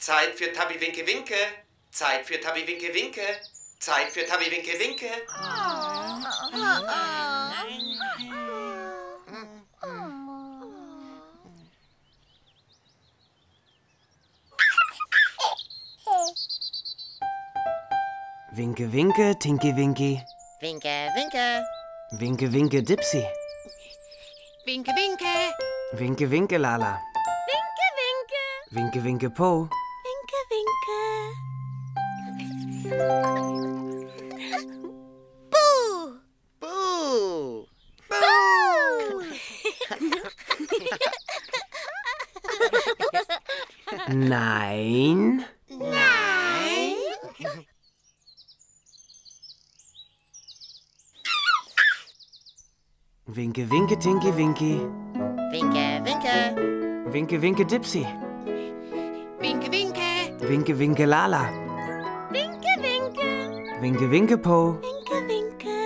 Zeit für Tabi Winke Winke. Zeit für Tabi Winke Winke. Zeit für Tabi Winke Winke. Winke, winke, Tinky Winky. Winke, winke. Winke, winke, Dipsy. Winke, winke. Winke, winke, Lala. Winke, winke. Winke, winke, Po. Winke, winke. Buh. Buh. Buh. Nein. Nein. Winke, winke, Tinky Winky. Winke, winke. Winke, winke, Dipsy. Winke, winke. Winke, winke, Lala. Winke, winke. Winke, winke, Po. Winke, winke.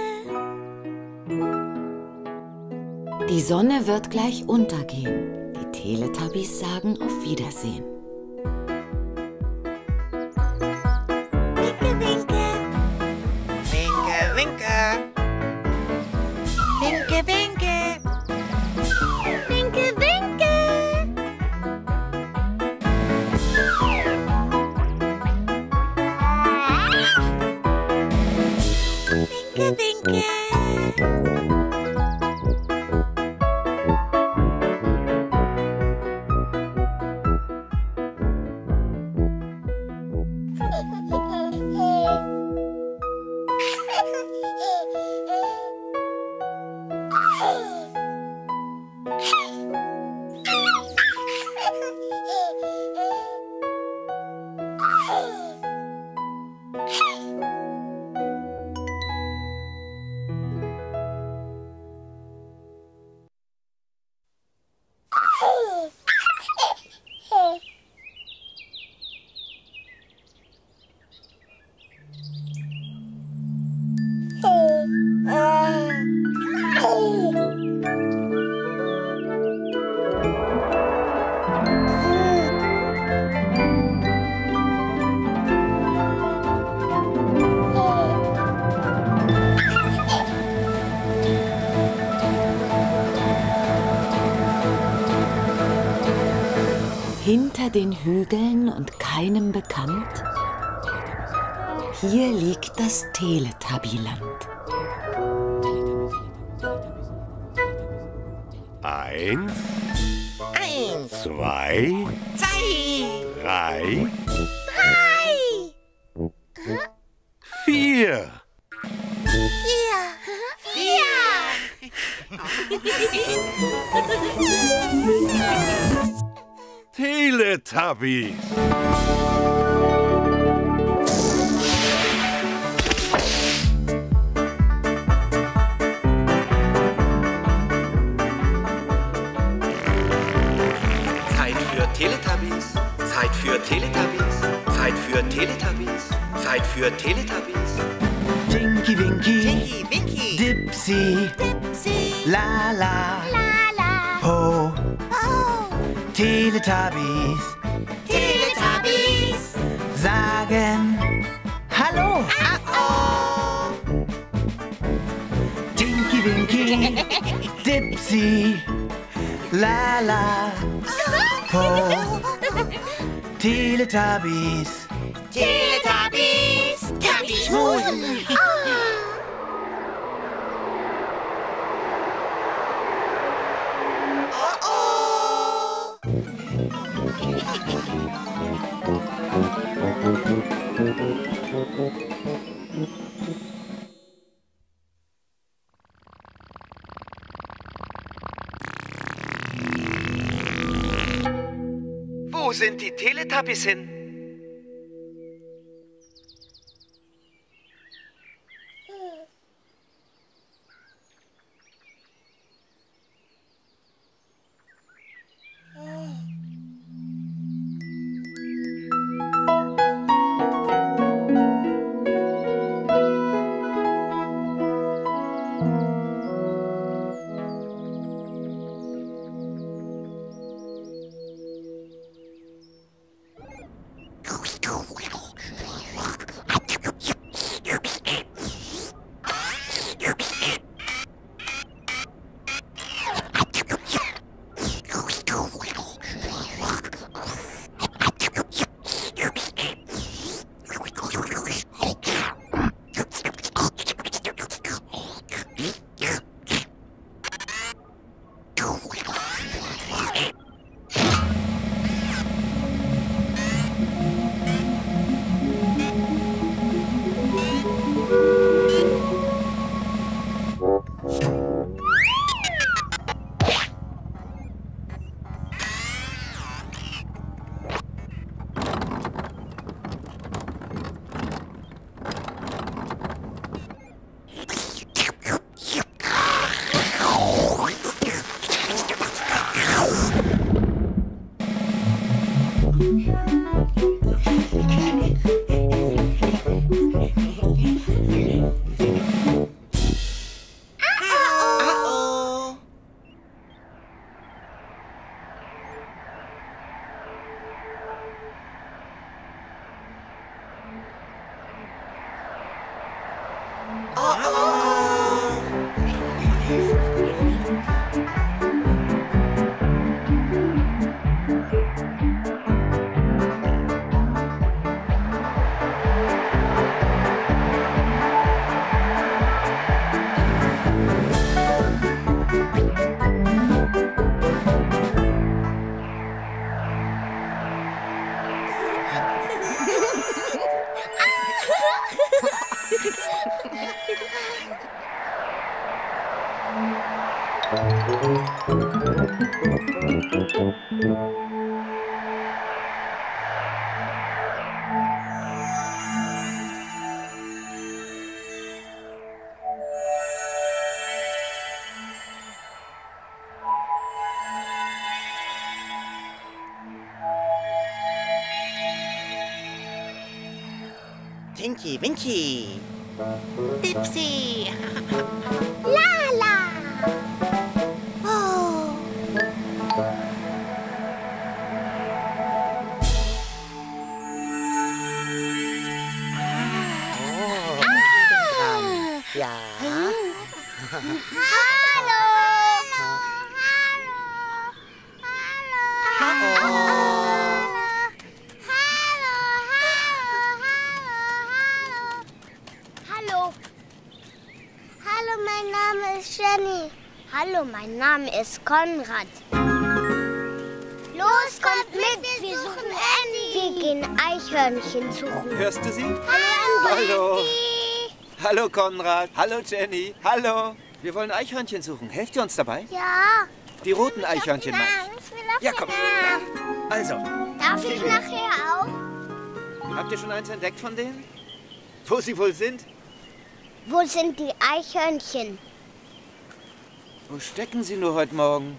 Die Sonne wird gleich untergehen. Die Teletubbies sagen auf Wiedersehen. Winke, winke. Winke, winke. Winke, winke. Winke, winke. Winke, winke. Hinter den Hügeln und keinem bekannt, hier liegt das Teletubbyland. Eins, Eins, zwei, zwei, drei, Drei. vier. Vier. Vier. Teletubbies. Zeit für Teletubbies. Zeit für Teletubbies. Zeit für Teletubbies. Zeit für Teletubbies. Tinky Winky. Winky, Winky. Dipsy. Dipsy. Lala. Lala. Po. Oh. Teletubbies. Teletubbies. Sagen Hallo. Oh. Tinky Winky. Dipsy. Lala. Po. Teletubbies. Teletubbies. Tubbies schmusen. Wo sind die Teletubbies hin? Tinky Winky. Dipsy. Lala. Oh. Ja. Hallo. Hallo. Hallo. Hallo. Hallo. Hallo, mein Name ist Jenny. Hallo, mein Name ist Konrad. Los, kommt mit, wir suchen Andy. Wir gehen Eichhörnchen suchen. Hörst du sie? Hallo, Hallo. Andy. Hallo Konrad. Hallo Jenny. Hallo. Wir wollen Eichhörnchen suchen. Helft ihr uns dabei? Ja. Die roten Eichhörnchen, Mann. Ich will auf Ja, den komm. Arm. Also, Darf ich nachher auch? habt ihr schon eins entdeckt von denen? Wo sie wohl sind? Wo sind die Eichhörnchen? Wo stecken sie nur heute Morgen?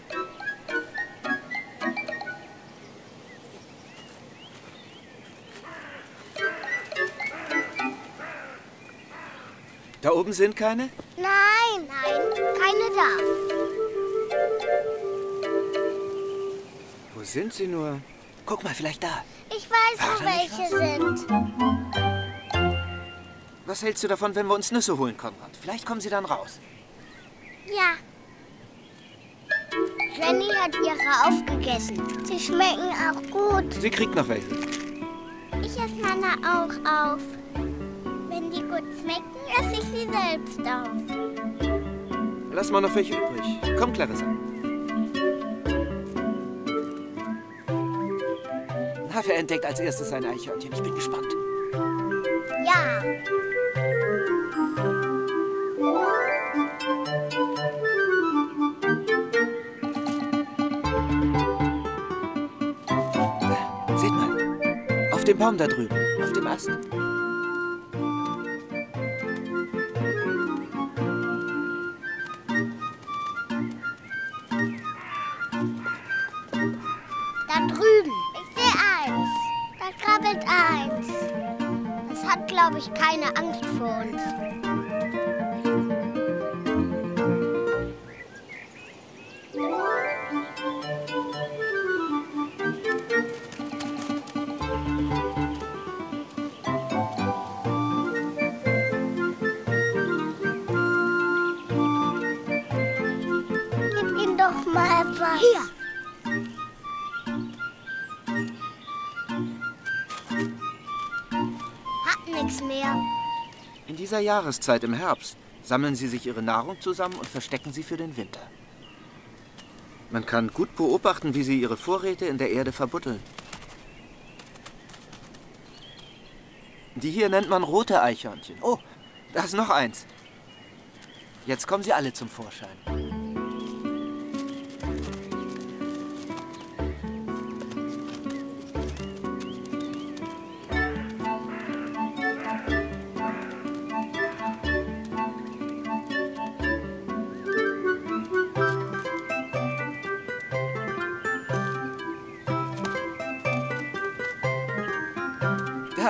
Da oben sind keine? Nein, nein, keine da. Wo sind sie nur? Guck mal, vielleicht da. Ich weiß, War wo da nicht welche sind. Was hältst du davon, wenn wir uns Nüsse holen, Konrad? Vielleicht kommen sie dann raus. Ja. Jenny hat ihre aufgegessen. Sie schmecken auch gut. Sie kriegt noch welche. Ich esse meine auch auf. Wenn die gut schmecken, esse ich sie selbst auf. Lass mal noch welche übrig. Komm, Clarissa. Na, wer entdeckt als erstes ein Eichhörnchen? Ich bin gespannt. Ja. Seht mal. Auf dem Baum da drüben. Auf dem Ast. Da drüben. Ich sehe eins. Da krabbelt eins. Das hat, glaube ich, keine Angst vor uns. Gib ihm doch mal etwas. Hier. Hat nichts mehr. In dieser Jahreszeit im Herbst sammeln sie sich ihre Nahrung zusammen und verstecken sie für den Winter. Man kann gut beobachten, wie sie ihre Vorräte in der Erde verbuddeln. Die hier nennt man rote Eichhörnchen. Oh, da ist noch eins. Jetzt kommen sie alle zum Vorschein. Da.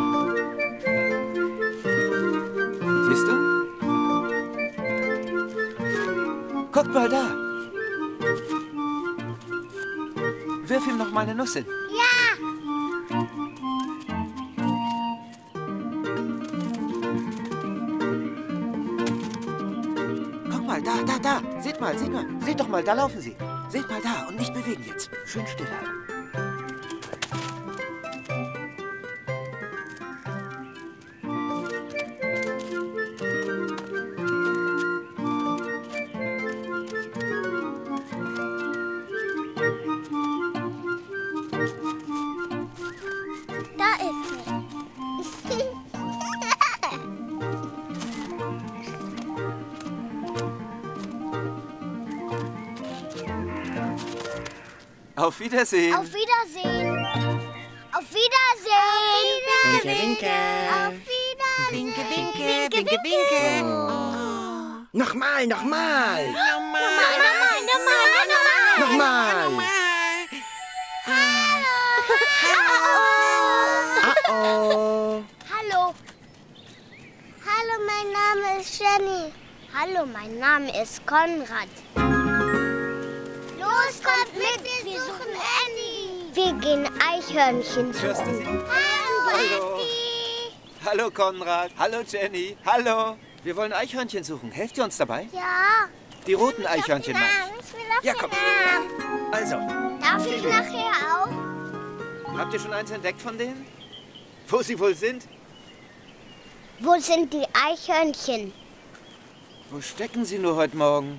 Siehst du? Guck mal da. Wirf ihm noch mal eine Nuss hin. Ja. da, da, da. Seht mal, seht mal. Seht doch mal, da laufen sie. Seht mal da und nicht bewegen jetzt. Schön stillhalten. Da ist sie. Auf Wiedersehen. Auf Wiedersehen. Auf Wiedersehen. Winke, winke. Auf Wiedersehen. Winke, winke, winke, winke. Oh. Nochmal, nochmal. Nochmal, Nochmal, nochmal, nochmal. Nochmal. Hallo. Hallo. Hallo, mein Name ist Jenny. Hallo, mein Name ist Konrad. Los, kommt mit, wir suchen Annie. Wir gehen Eichhörnchen Hörst du suchen. sie? Hallo, Hallo. Annie. Hallo Konrad. Hallo Jenny. Hallo. Wir wollen Eichhörnchen suchen. Helft ihr uns dabei? Ja. Die roten Eichhörnchen, meine Ich will auf Ja, den komm. Arm. Also, Darf ich nachher auch? habt ihr schon eins entdeckt von denen? Wo sie wohl sind? Wo sind die Eichhörnchen? Wo stecken sie nur heute Morgen?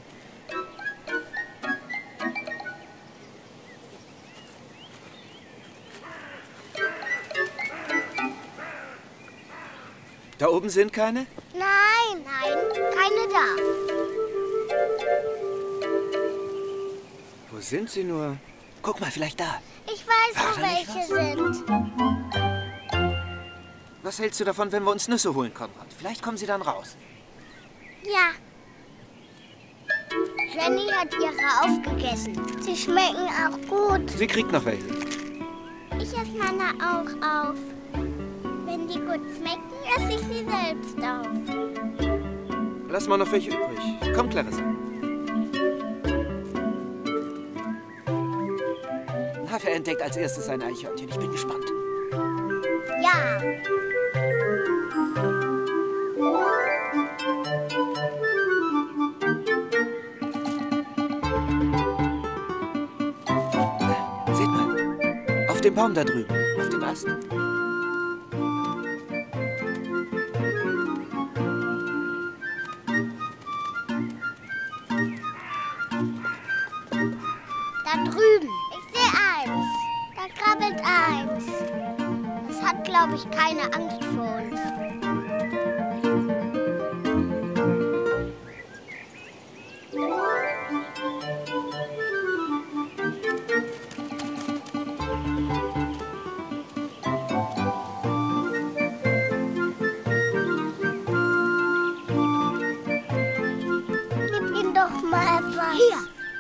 Da oben sind keine? Nein, nein, keine da. Wo sind sie nur? Guck mal, vielleicht da. Ich weiß, War wo da nicht welche sind. Was hältst du davon, wenn wir uns Nüsse holen, Konrad? Vielleicht kommen sie dann raus. Ja. Jenny hat ihre aufgegessen. Sie schmecken auch gut. Sie kriegt noch welche. Ich esse meine auch auf. Wenn die gut schmecken, esse ich sie selbst auf. Lass mal noch welche übrig. Komm, Clarissa. Na, wer entdeckt als erstes ein Eichhörnchen? Ich bin gespannt. Ja. Seht mal. Auf dem Baum da drüben. Auf dem Ast. Da drüben. Ich sehe eins. Da krabbelt eins. Es hat, glaube ich, keine Angst vor uns. Gib ihm doch mal etwas. Hier.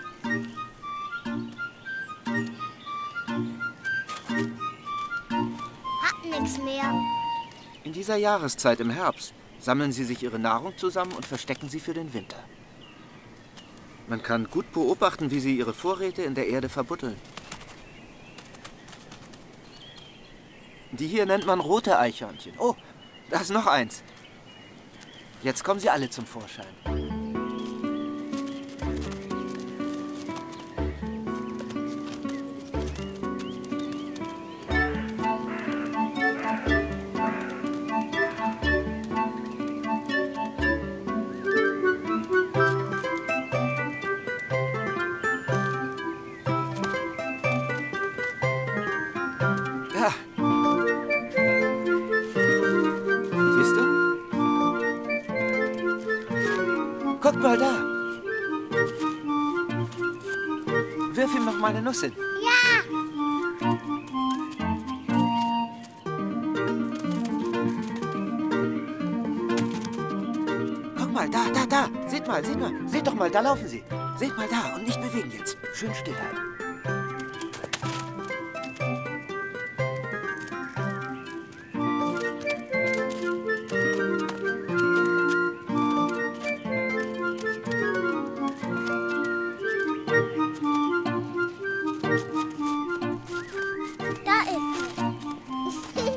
Hat nichts mehr. In dieser Jahreszeit im Herbst sammeln sie sich ihre Nahrung zusammen und verstecken sie für den Winter. Man kann gut beobachten, wie sie ihre Vorräte in der Erde verbuddeln. Die hier nennt man rote Eichhörnchen. Oh, da ist noch eins. Jetzt kommen sie alle zum Vorschein. Ja. Siehst du? Guck mal da. Wirf ihm noch mal eine Nuss hin. Ja. Guck mal, da, da, da. Seht mal, seht mal. Seht doch mal, da laufen sie. Seht mal da und nicht bewegen jetzt. Schön stillhalten. Da ist sie.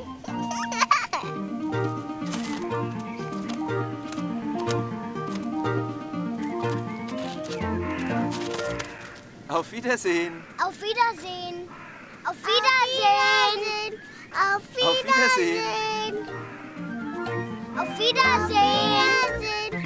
Auf Wiedersehen. Auf Wiedersehen. Auf Wiedersehen. Auf Wiedersehen. Auf Wiedersehen.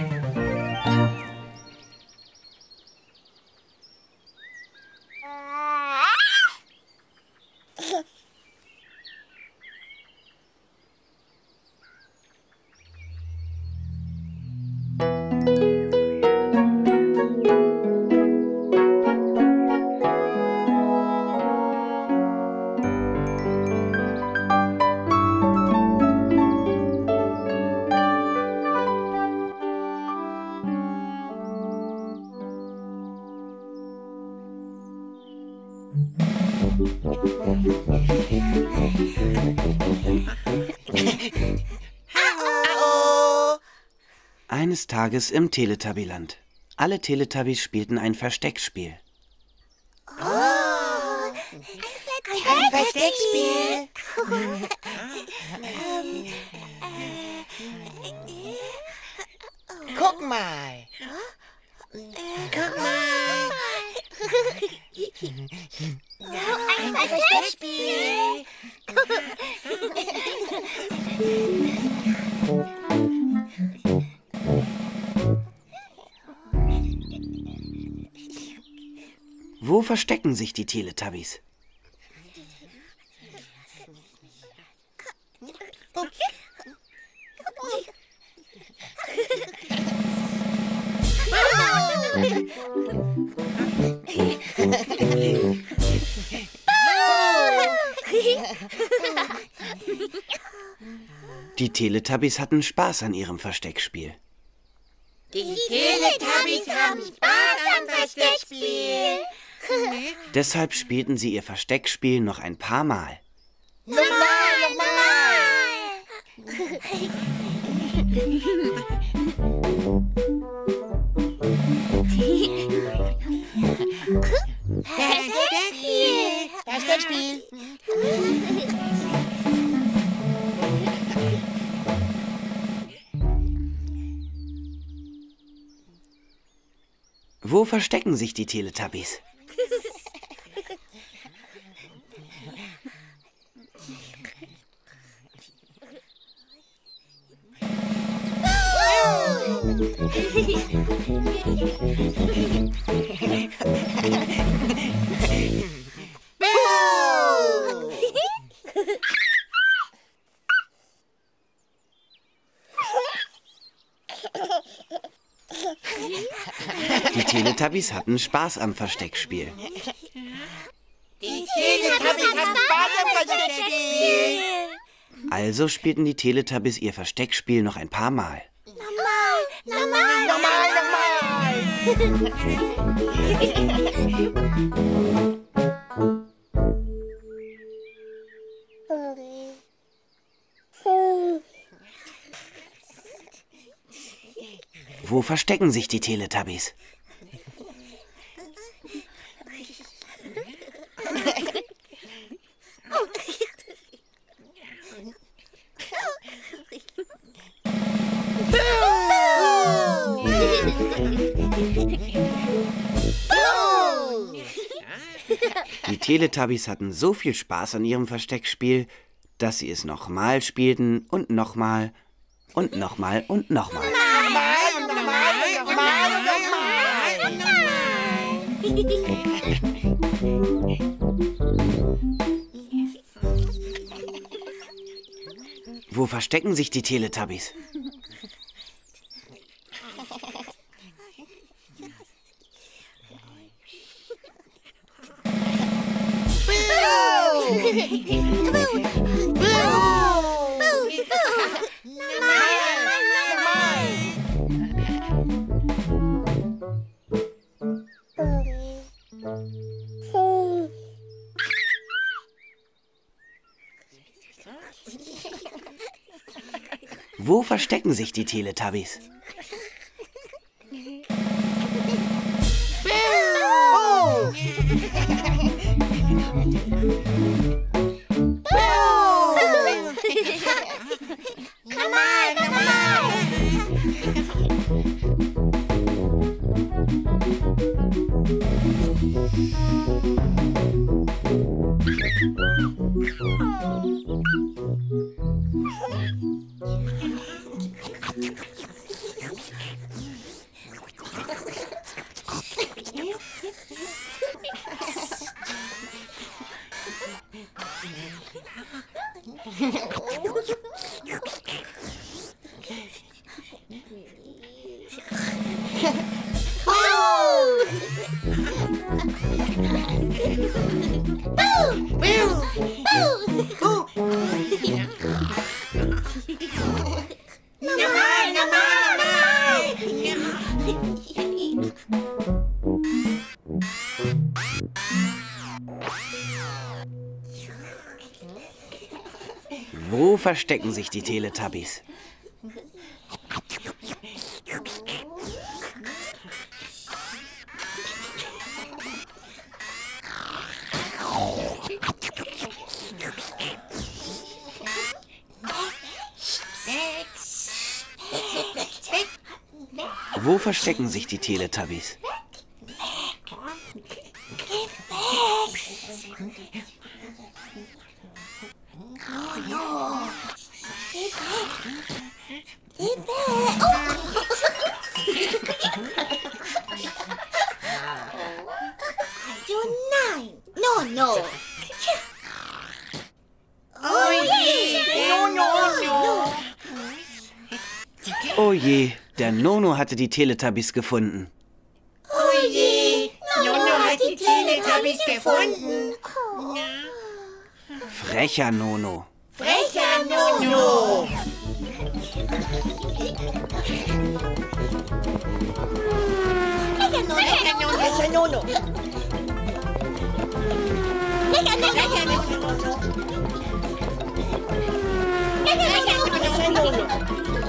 Eines Tages im Teletubbyland. Alle Teletubbies spielten ein Versteckspiel. Oh, ein Versteckspiel. Guck mal. Guck mal. Ein Versteckspiel. Wo verstecken sich die Teletubbies? Die Teletubbies hatten Spaß an ihrem Versteckspiel. Die Teletubbies haben Spaß am Versteckspiel. Deshalb spielten sie ihr Versteckspiel noch ein paar Mal. Nochmal, Versteckspiel. Versteckspiel. Wo verstecken sich die Teletubbies? Die Teletubbies hatten Spaß am Versteckspiel. Die Teletubbies haben Spaß am Versteckspiel. Also spielten die Teletubbies ihr Versteckspiel noch ein paar Mal. Nochmal, nochmal, nochmal. Wo verstecken sich die Teletubbies? Die Teletubbies hatten so viel Spaß an ihrem Versteckspiel, dass sie es nochmal spielten und nochmal und nochmal und nochmal. Wo verstecken sich die Teletubbies? Wo verstecken sich die Teletubbies? Come on, come on. Wo verstecken sich die Teletubbies? Wo verstecken sich die Teletubbies? Nein! No, no! Oh je! No, no, no! Oh je, der Nono hatte die Teletubbies gefunden. Oh je! Nono hat die Teletubbies gefunden! Frecher Nono. Frecher Nono! Lecker Nono! Lecker Nono! Lecker Nono! Lecker Nono! Lecker Nono!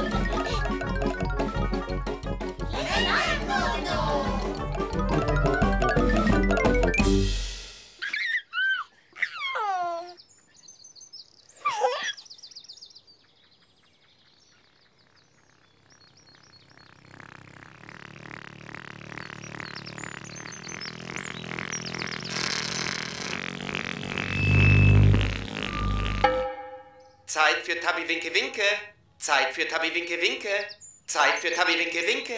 Zeit für Tabby Winke Winke. Zeit für Tabby Winke Winke. Zeit für Tabby Winke Winke.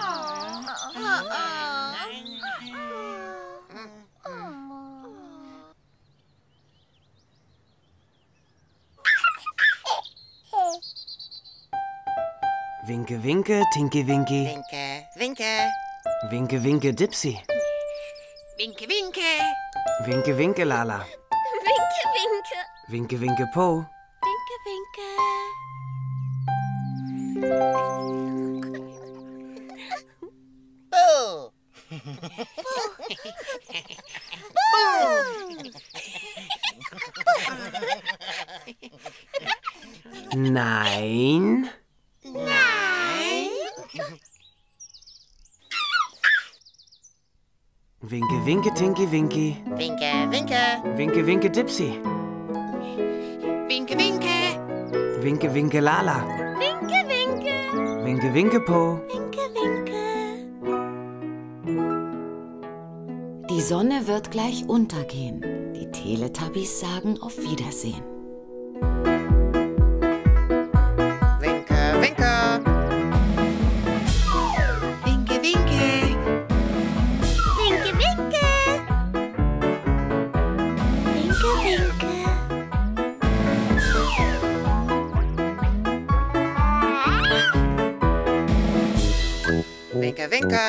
Winke, winke, Tinky Winky. Winke, winke. Winke, winke, Dipsy. Winke, winke. Winke, winke, Lala. Winke, winke. Winke, winke, Po. Winke, winke. Oh. Nein. Nein. Winke, winke, Tinky Winky. Winke, winke. Winke, winke, Dipsy. Winke, winke. Winke, winke, Lala. Winke, winke. Winke, winke, Po. Winke, winke. Die Sonne wird gleich untergehen. Die Teletubbies sagen auf Wiedersehen. Winke, winke. Winke, winke. Winke, winke. Winke, winke. Winke, winke.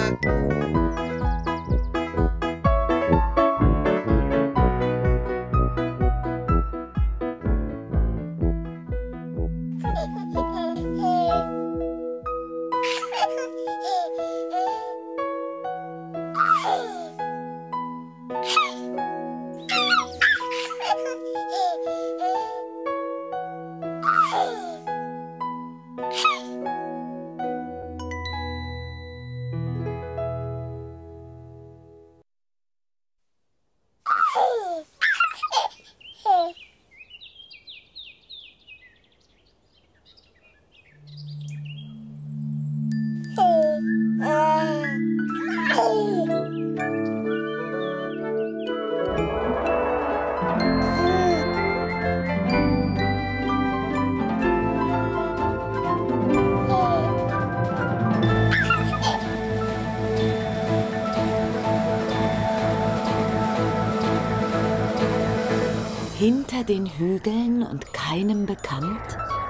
Hinter den Hügeln und keinem bekannt,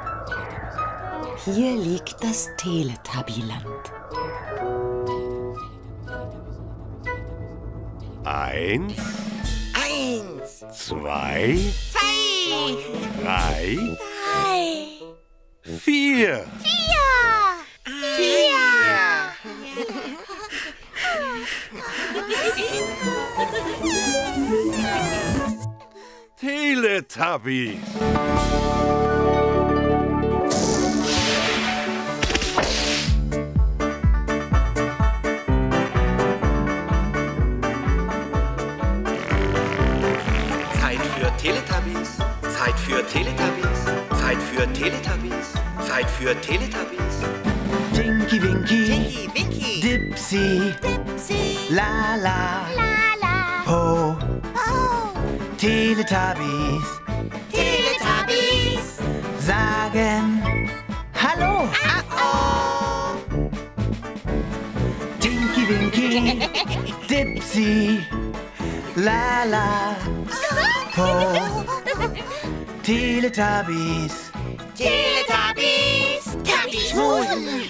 hier liegt das Teletubbyland. Eins, Eins. zwei, Zwei. drei, Drei. vier. Vier. Vier. Teletubbies. Zeit für Teletubbies. Zeit für Teletubbies. Zeit für Teletubbies. Zeit für Teletubbies. Tinky Winky, Tinky, Winky, Dipsy, Dipsy, Lala, Lala. Po, Oh. Teletubbies Teletubbies. sagen Hallo. Oh. Tinky Winky, Dipsy, Lala, Po, Teletubbies. Teletubbies. Kann ich schmusen?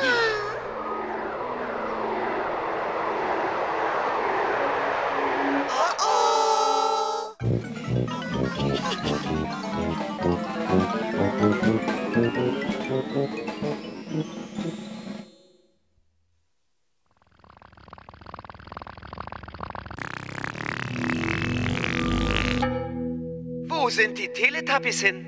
Wo sind die Teletubbies hin?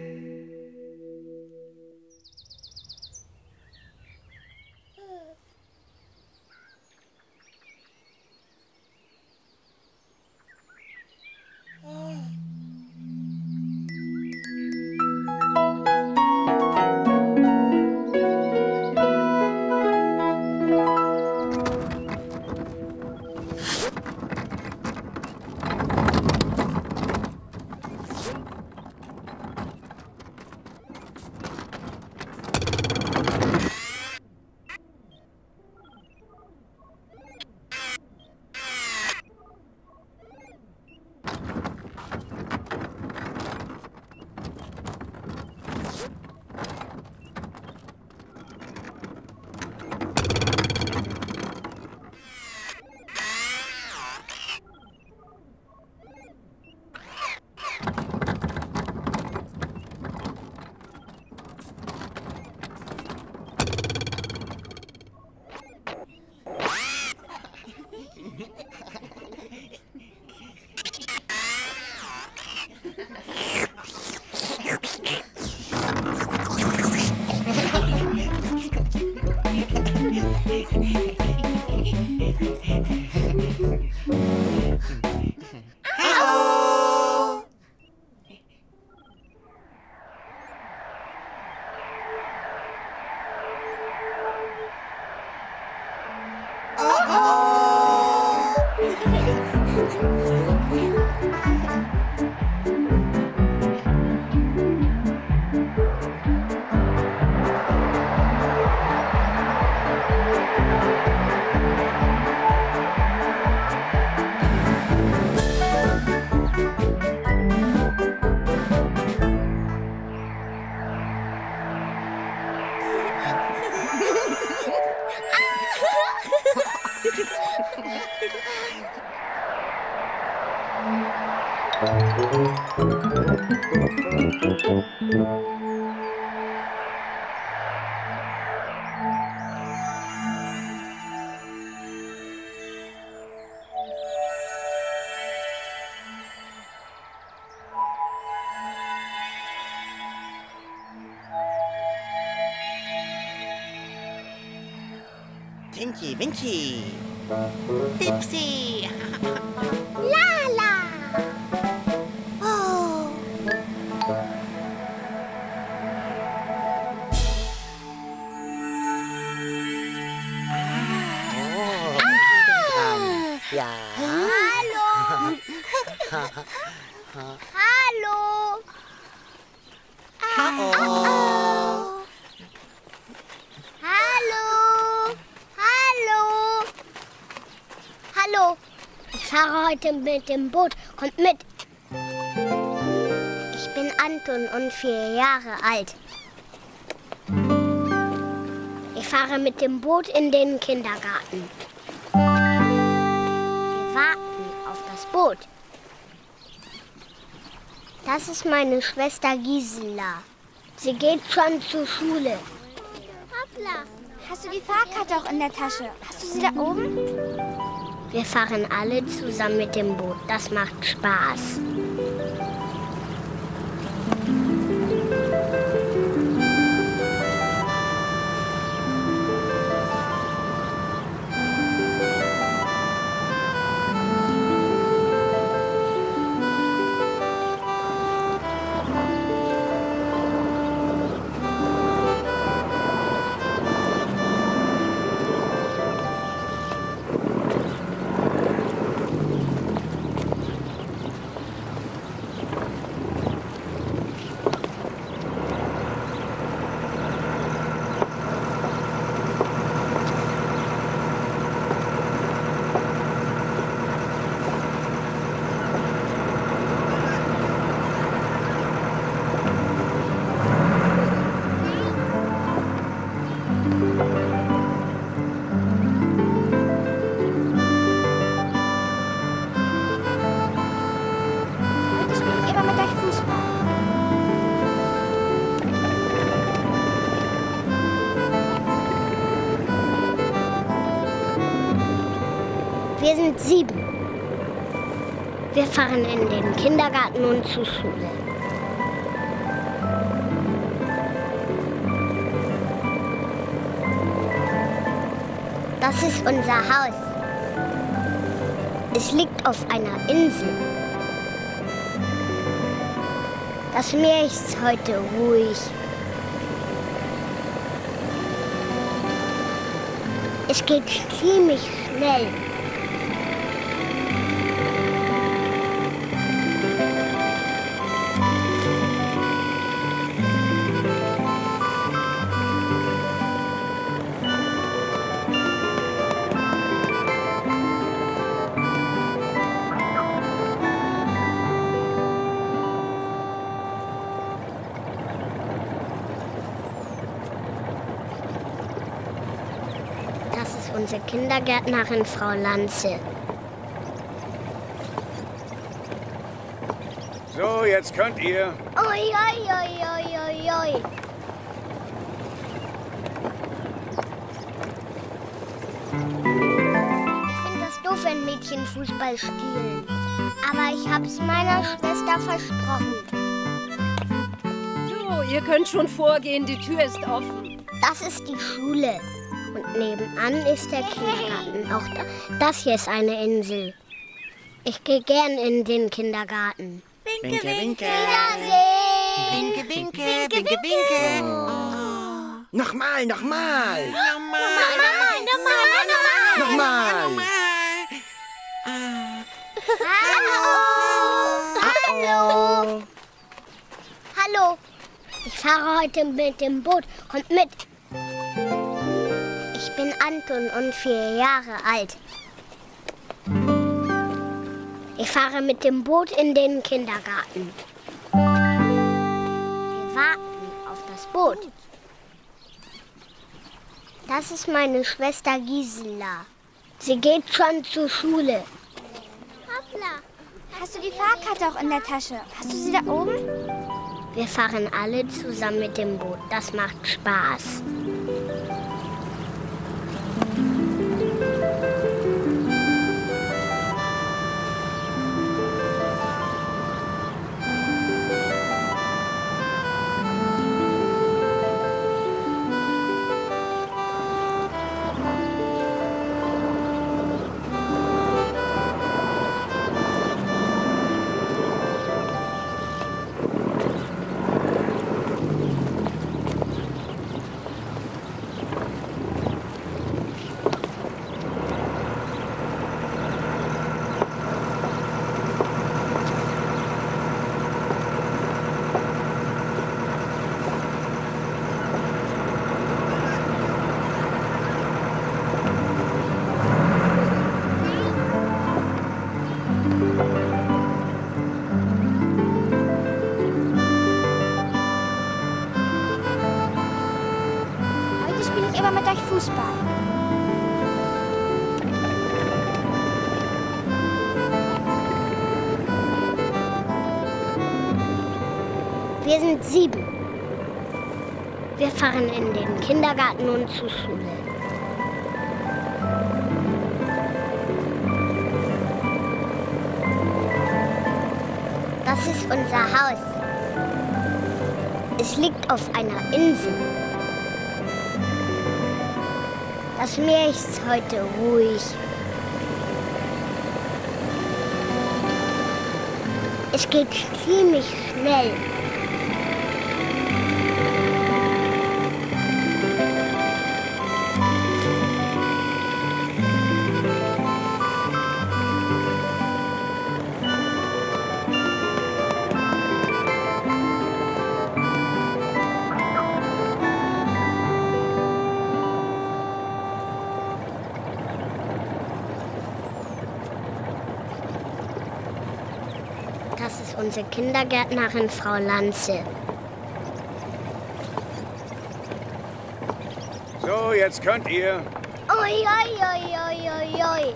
Tinky Winky, Dipsy. Lala. Oh. ja. Hallo. Hallo. Hallo. Hallo. Hallo. Hallo. Ich fahre heute mit dem Boot. Kommt mit. Ich bin Anton und vier Jahre alt. Ich fahre mit dem Boot in den Kindergarten. Wir warten auf das Boot. Das ist meine Schwester Gisela. Sie geht schon zur Schule. Hoppla. Hast du die Fahrkarte auch in der Tasche? Hast du sie da oben? Wir fahren alle zusammen mit dem Boot. Das macht Spaß. Wir sind sieben. Wir fahren in den Kindergarten und zur Schule. Das ist unser Haus. Es liegt auf einer Insel. Das Meer ist heute ruhig. Es geht ziemlich schnell. Unsere Kindergärtnerin Frau Lanze. So, jetzt könnt ihr. Oi, oi, oi, oi, oi, oi. Ich finde das doof, wenn Mädchen Fußball spielen. Aber ich hab's meiner Schwester versprochen. So, ihr könnt schon vorgehen, die Tür ist offen. Das ist die Schule. Und nebenan ist der Kindergarten. Auch da, das hier ist eine Insel. Ich gehe gern in den Kindergarten. Winke, winke. Wiedersehen. Winke, winke, winke, winke. Oh. Nochmal, nochmal. Nochmal, nochmal, nochmal, Nochmal. nochmal. Hallo. Hallo. Hallo. Ich fahre heute mit dem Boot. Kommt mit. Ich bin Anton und vier Jahre alt. Ich fahre mit dem Boot in den Kindergarten. Wir warten auf das Boot. Das ist meine Schwester Gisela. Sie geht schon zur Schule. Hoppla. Hast du die Fahrkarte auch in der Tasche? Hast du sie da oben? Wir fahren alle zusammen mit dem Boot. Das macht Spaß. Fußball. Wir sind sieben. Wir fahren in den Kindergarten und zur Schule. Das ist unser Haus. Es liegt auf einer Insel. Das Meer ist heute ruhig. Es geht ziemlich schnell. Das ist unsere Kindergärtnerin Frau Lanze. So, jetzt könnt ihr. Oi, oi, oi, oi, oi, oi.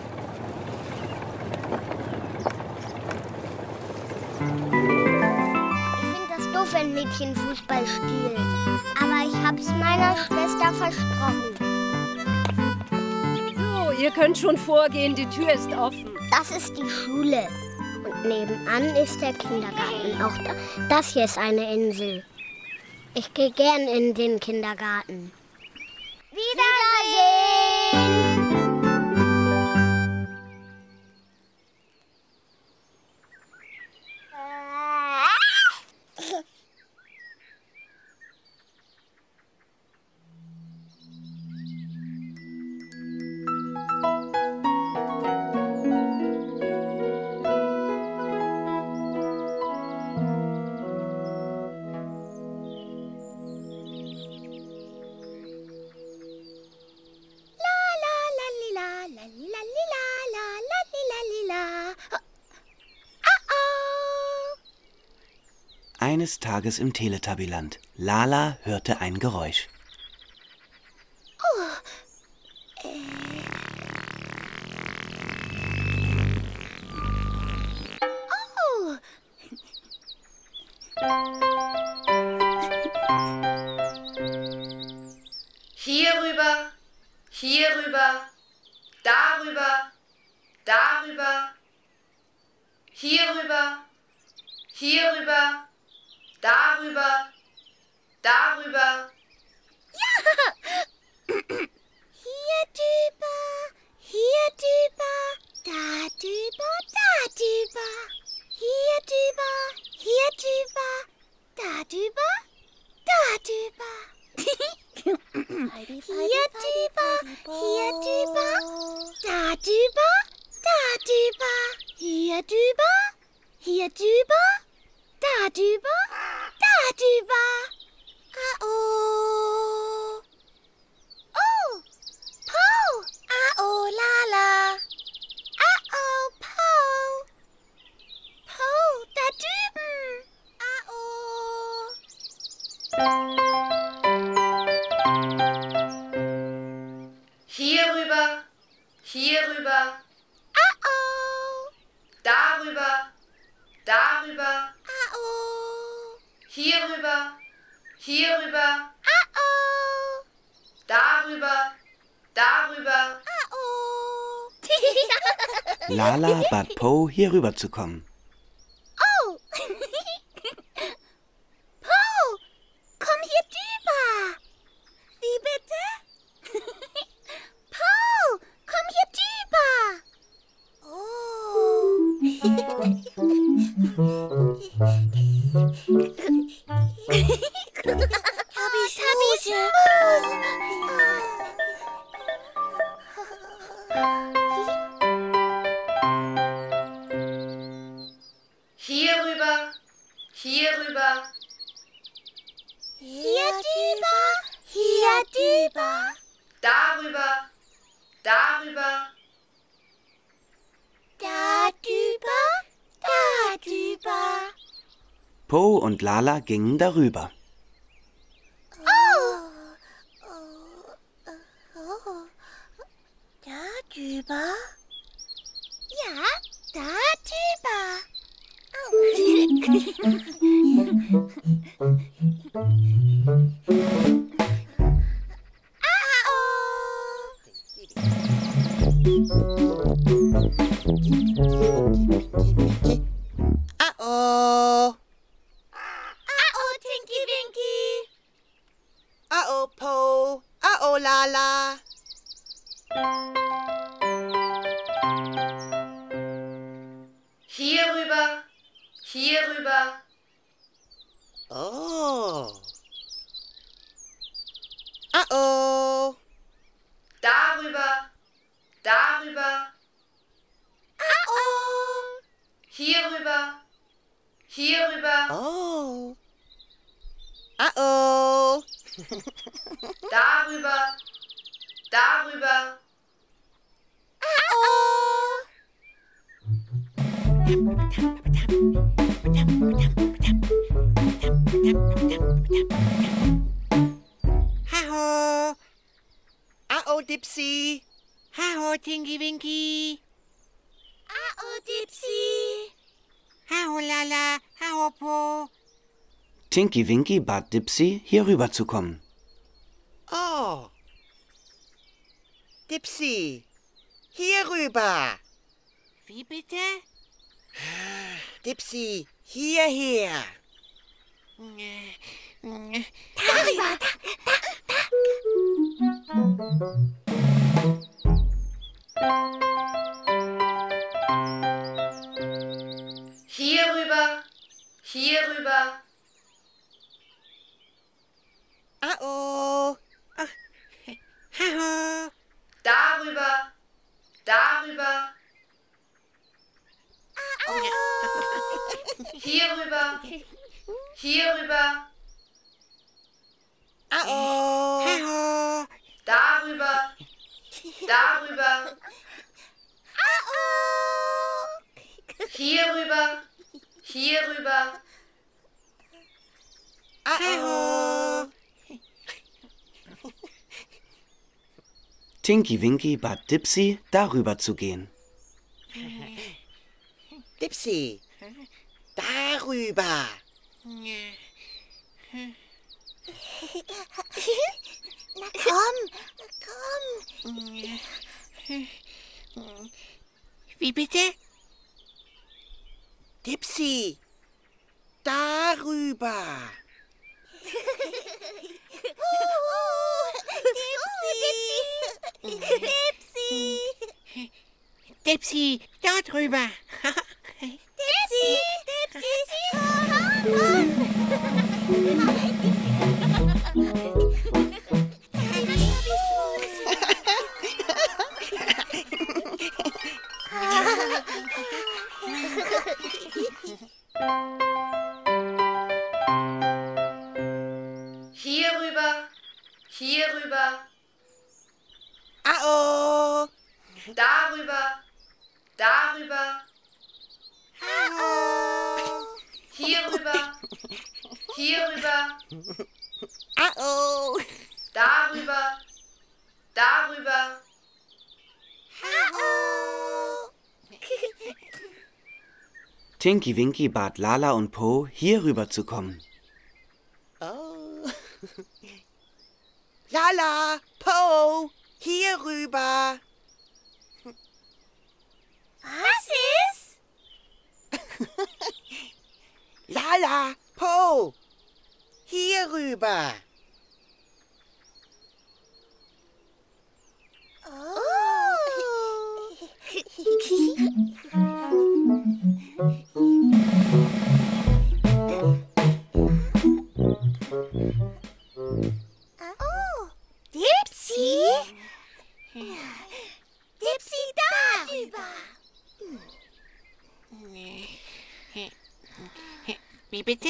Ich finde das doof, wenn Mädchen Fußball spielen. Aber ich hab's meiner Schwester versprochen. So, Ihr könnt schon vorgehen, die Tür ist offen. Das ist die Schule. Und nebenan ist der Kindergarten. Auch da, das hier ist eine Insel. Ich gehe gern in den Kindergarten. Wiedersehen! Eines Tages im Teletubbyland. Lala hörte ein Geräusch. Oh. Äh. Oh. Hier rüber, hier rüber, darüber, darüber, hier rüber, hier rüber, darüber, darüber. Ja! Hier drüber, hier drüber, da drüber, da drüber. Hier drüber, hier drüber, da drüber, da drüber. Hier drüber, hier drüber, da drüber, da drüber. Hier drüber, hier drüber, da drüber, da drüber. Ah oh. Oh, Po. Ah oh, Lala. Ah oh, Po. Po, da drüben. Ah oh. Hier rüber, hier rüber. Ah oh. Darüber, darüber. Ah oh. Hier rüber, hier rüber. Ah oh. Darüber, darüber. Ah oh. Lala bat Po, hier rüber zu kommen. Oh. Po, komm hier drüber. Wie bitte? Po, komm hier drüber. Oh. Tabi Smuse. Hier rüber, hier rüber. Hier drüber, hier drüber. Darüber, darüber. Da drüber, da drüber. Po und Lala gingen darüber. Oh. Oh. Da drüber. Ja, da drüber. Ah oh. Ah oh. Ah oh, Tinky Winky. Ah oh, Po. Ah oh, Lala. Hier rüber, hier rüber. Oh. Ah oh. Darüber, darüber. Ah oh. Hier rüber, hier rüber. Oh. Ah oh. Darüber, darüber. Ah oh. Ha-ho. Ah oh, Dipsy. Ha-ho, Tinky Winky. Ah oh, Dipsy. Ha-ho, Lala. Ha-ho, Po. Tinky Winky bat Dipsy, hier rüber zu kommen. Oh. Dipsy. hier rüber. Wie bitte? Dipsy, hierher. Darüber, da, Hier rüber, hier rüber. Oh, Haho. Darüber, darüber. Hier rüber, hier rüber. oh. Haho. Darüber, darüber. Hier rüber, hier rüber. Haho. Tinky Winky bat Dipsy, darüber zu gehen. Dipsy, darüber. Na komm, komm. Wie bitte? Dipsy, darüber. Dipsy. Dipsy. Dipsy, dort rüber. Dipsy. Dipsy. Hier rüber, hier rüber. Oh. Darüber, darüber. Hier rüber, hier rüber. Oh. Darüber, darüber. Tinky Winky bat Lala und Po, hier rüber zu kommen. Oh. Lala, Po, hier rüber. Was ist? Lala, Po, hier rüber. Oh, Dipsy? Dipsy darüber. Wie bitte?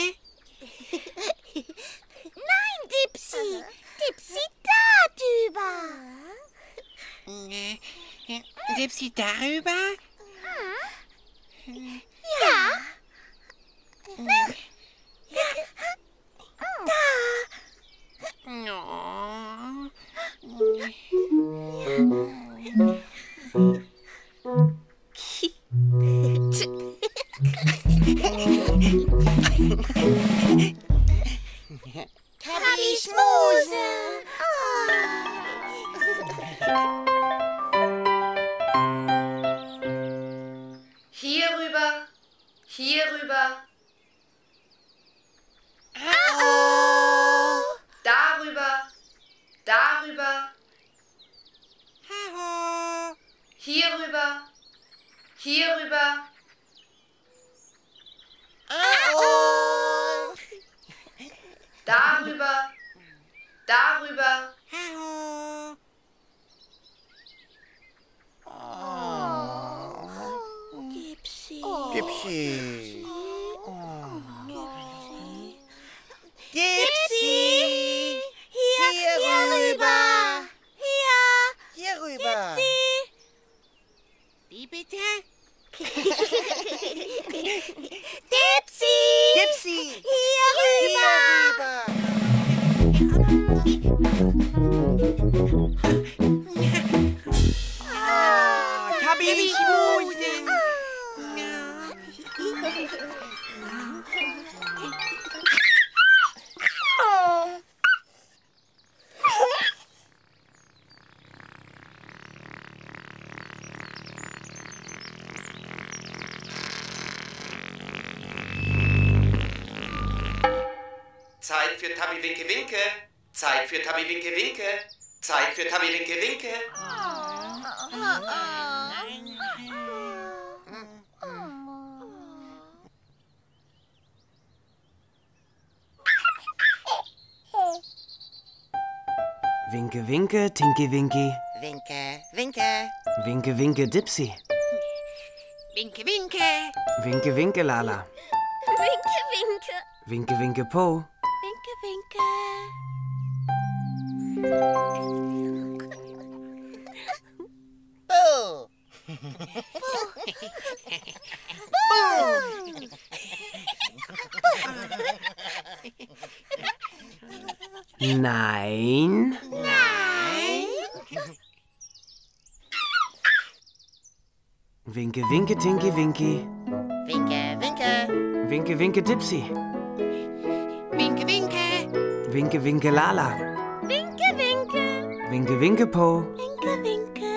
Nein, Dipsy. Dipsy darüber. Dipsy darüber? Ja. Da. Oh. Tabby Schmuse. Hier rüber, hier rüber. Darüber, darüber. Hier rüber, hier rüber. Darüber, darüber. Dipsy. Dipsy. Dipsy. Dipsy. Hier, hier, hier rüber. Hier. Hier rüber. Dipsy. Wie bitte? Dipsy. Dipsy. Hier rüber. Oh, Tabby Schmuse. Zeit für Tabi Winke Winke. Zeit für Tabi Winke Winke. Zeit für Tabi Winke Winke. Winke, winke, Tinky Winky. Winke, winke. Winke, winke, Dipsy. Winke, winke. Winke, winke, Lala. Winke, winke. Winke, winke, Po. Winke, winke. Bo. Nein. Nein. Winke, winke, Tinky Winky. Winke, winke. Winke, winke, Dipsy. Winke, winke. Winke, winke, Lala. Winke, winke. Winke, winke, Po. Winke, winke.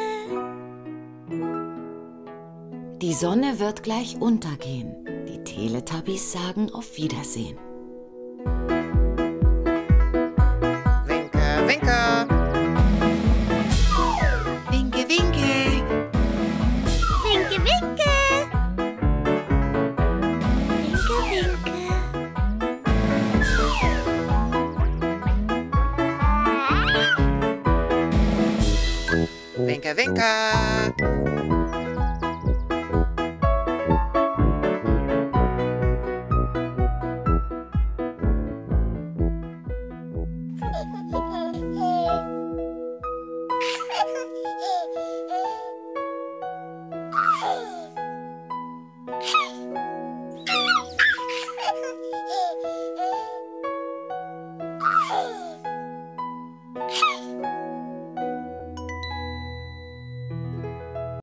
Die Sonne wird gleich untergehen. Die Teletubbies sagen auf Wiedersehen. Winke, winke. Winke, winke. Winke, winke. Winke, winke. Winke, winke.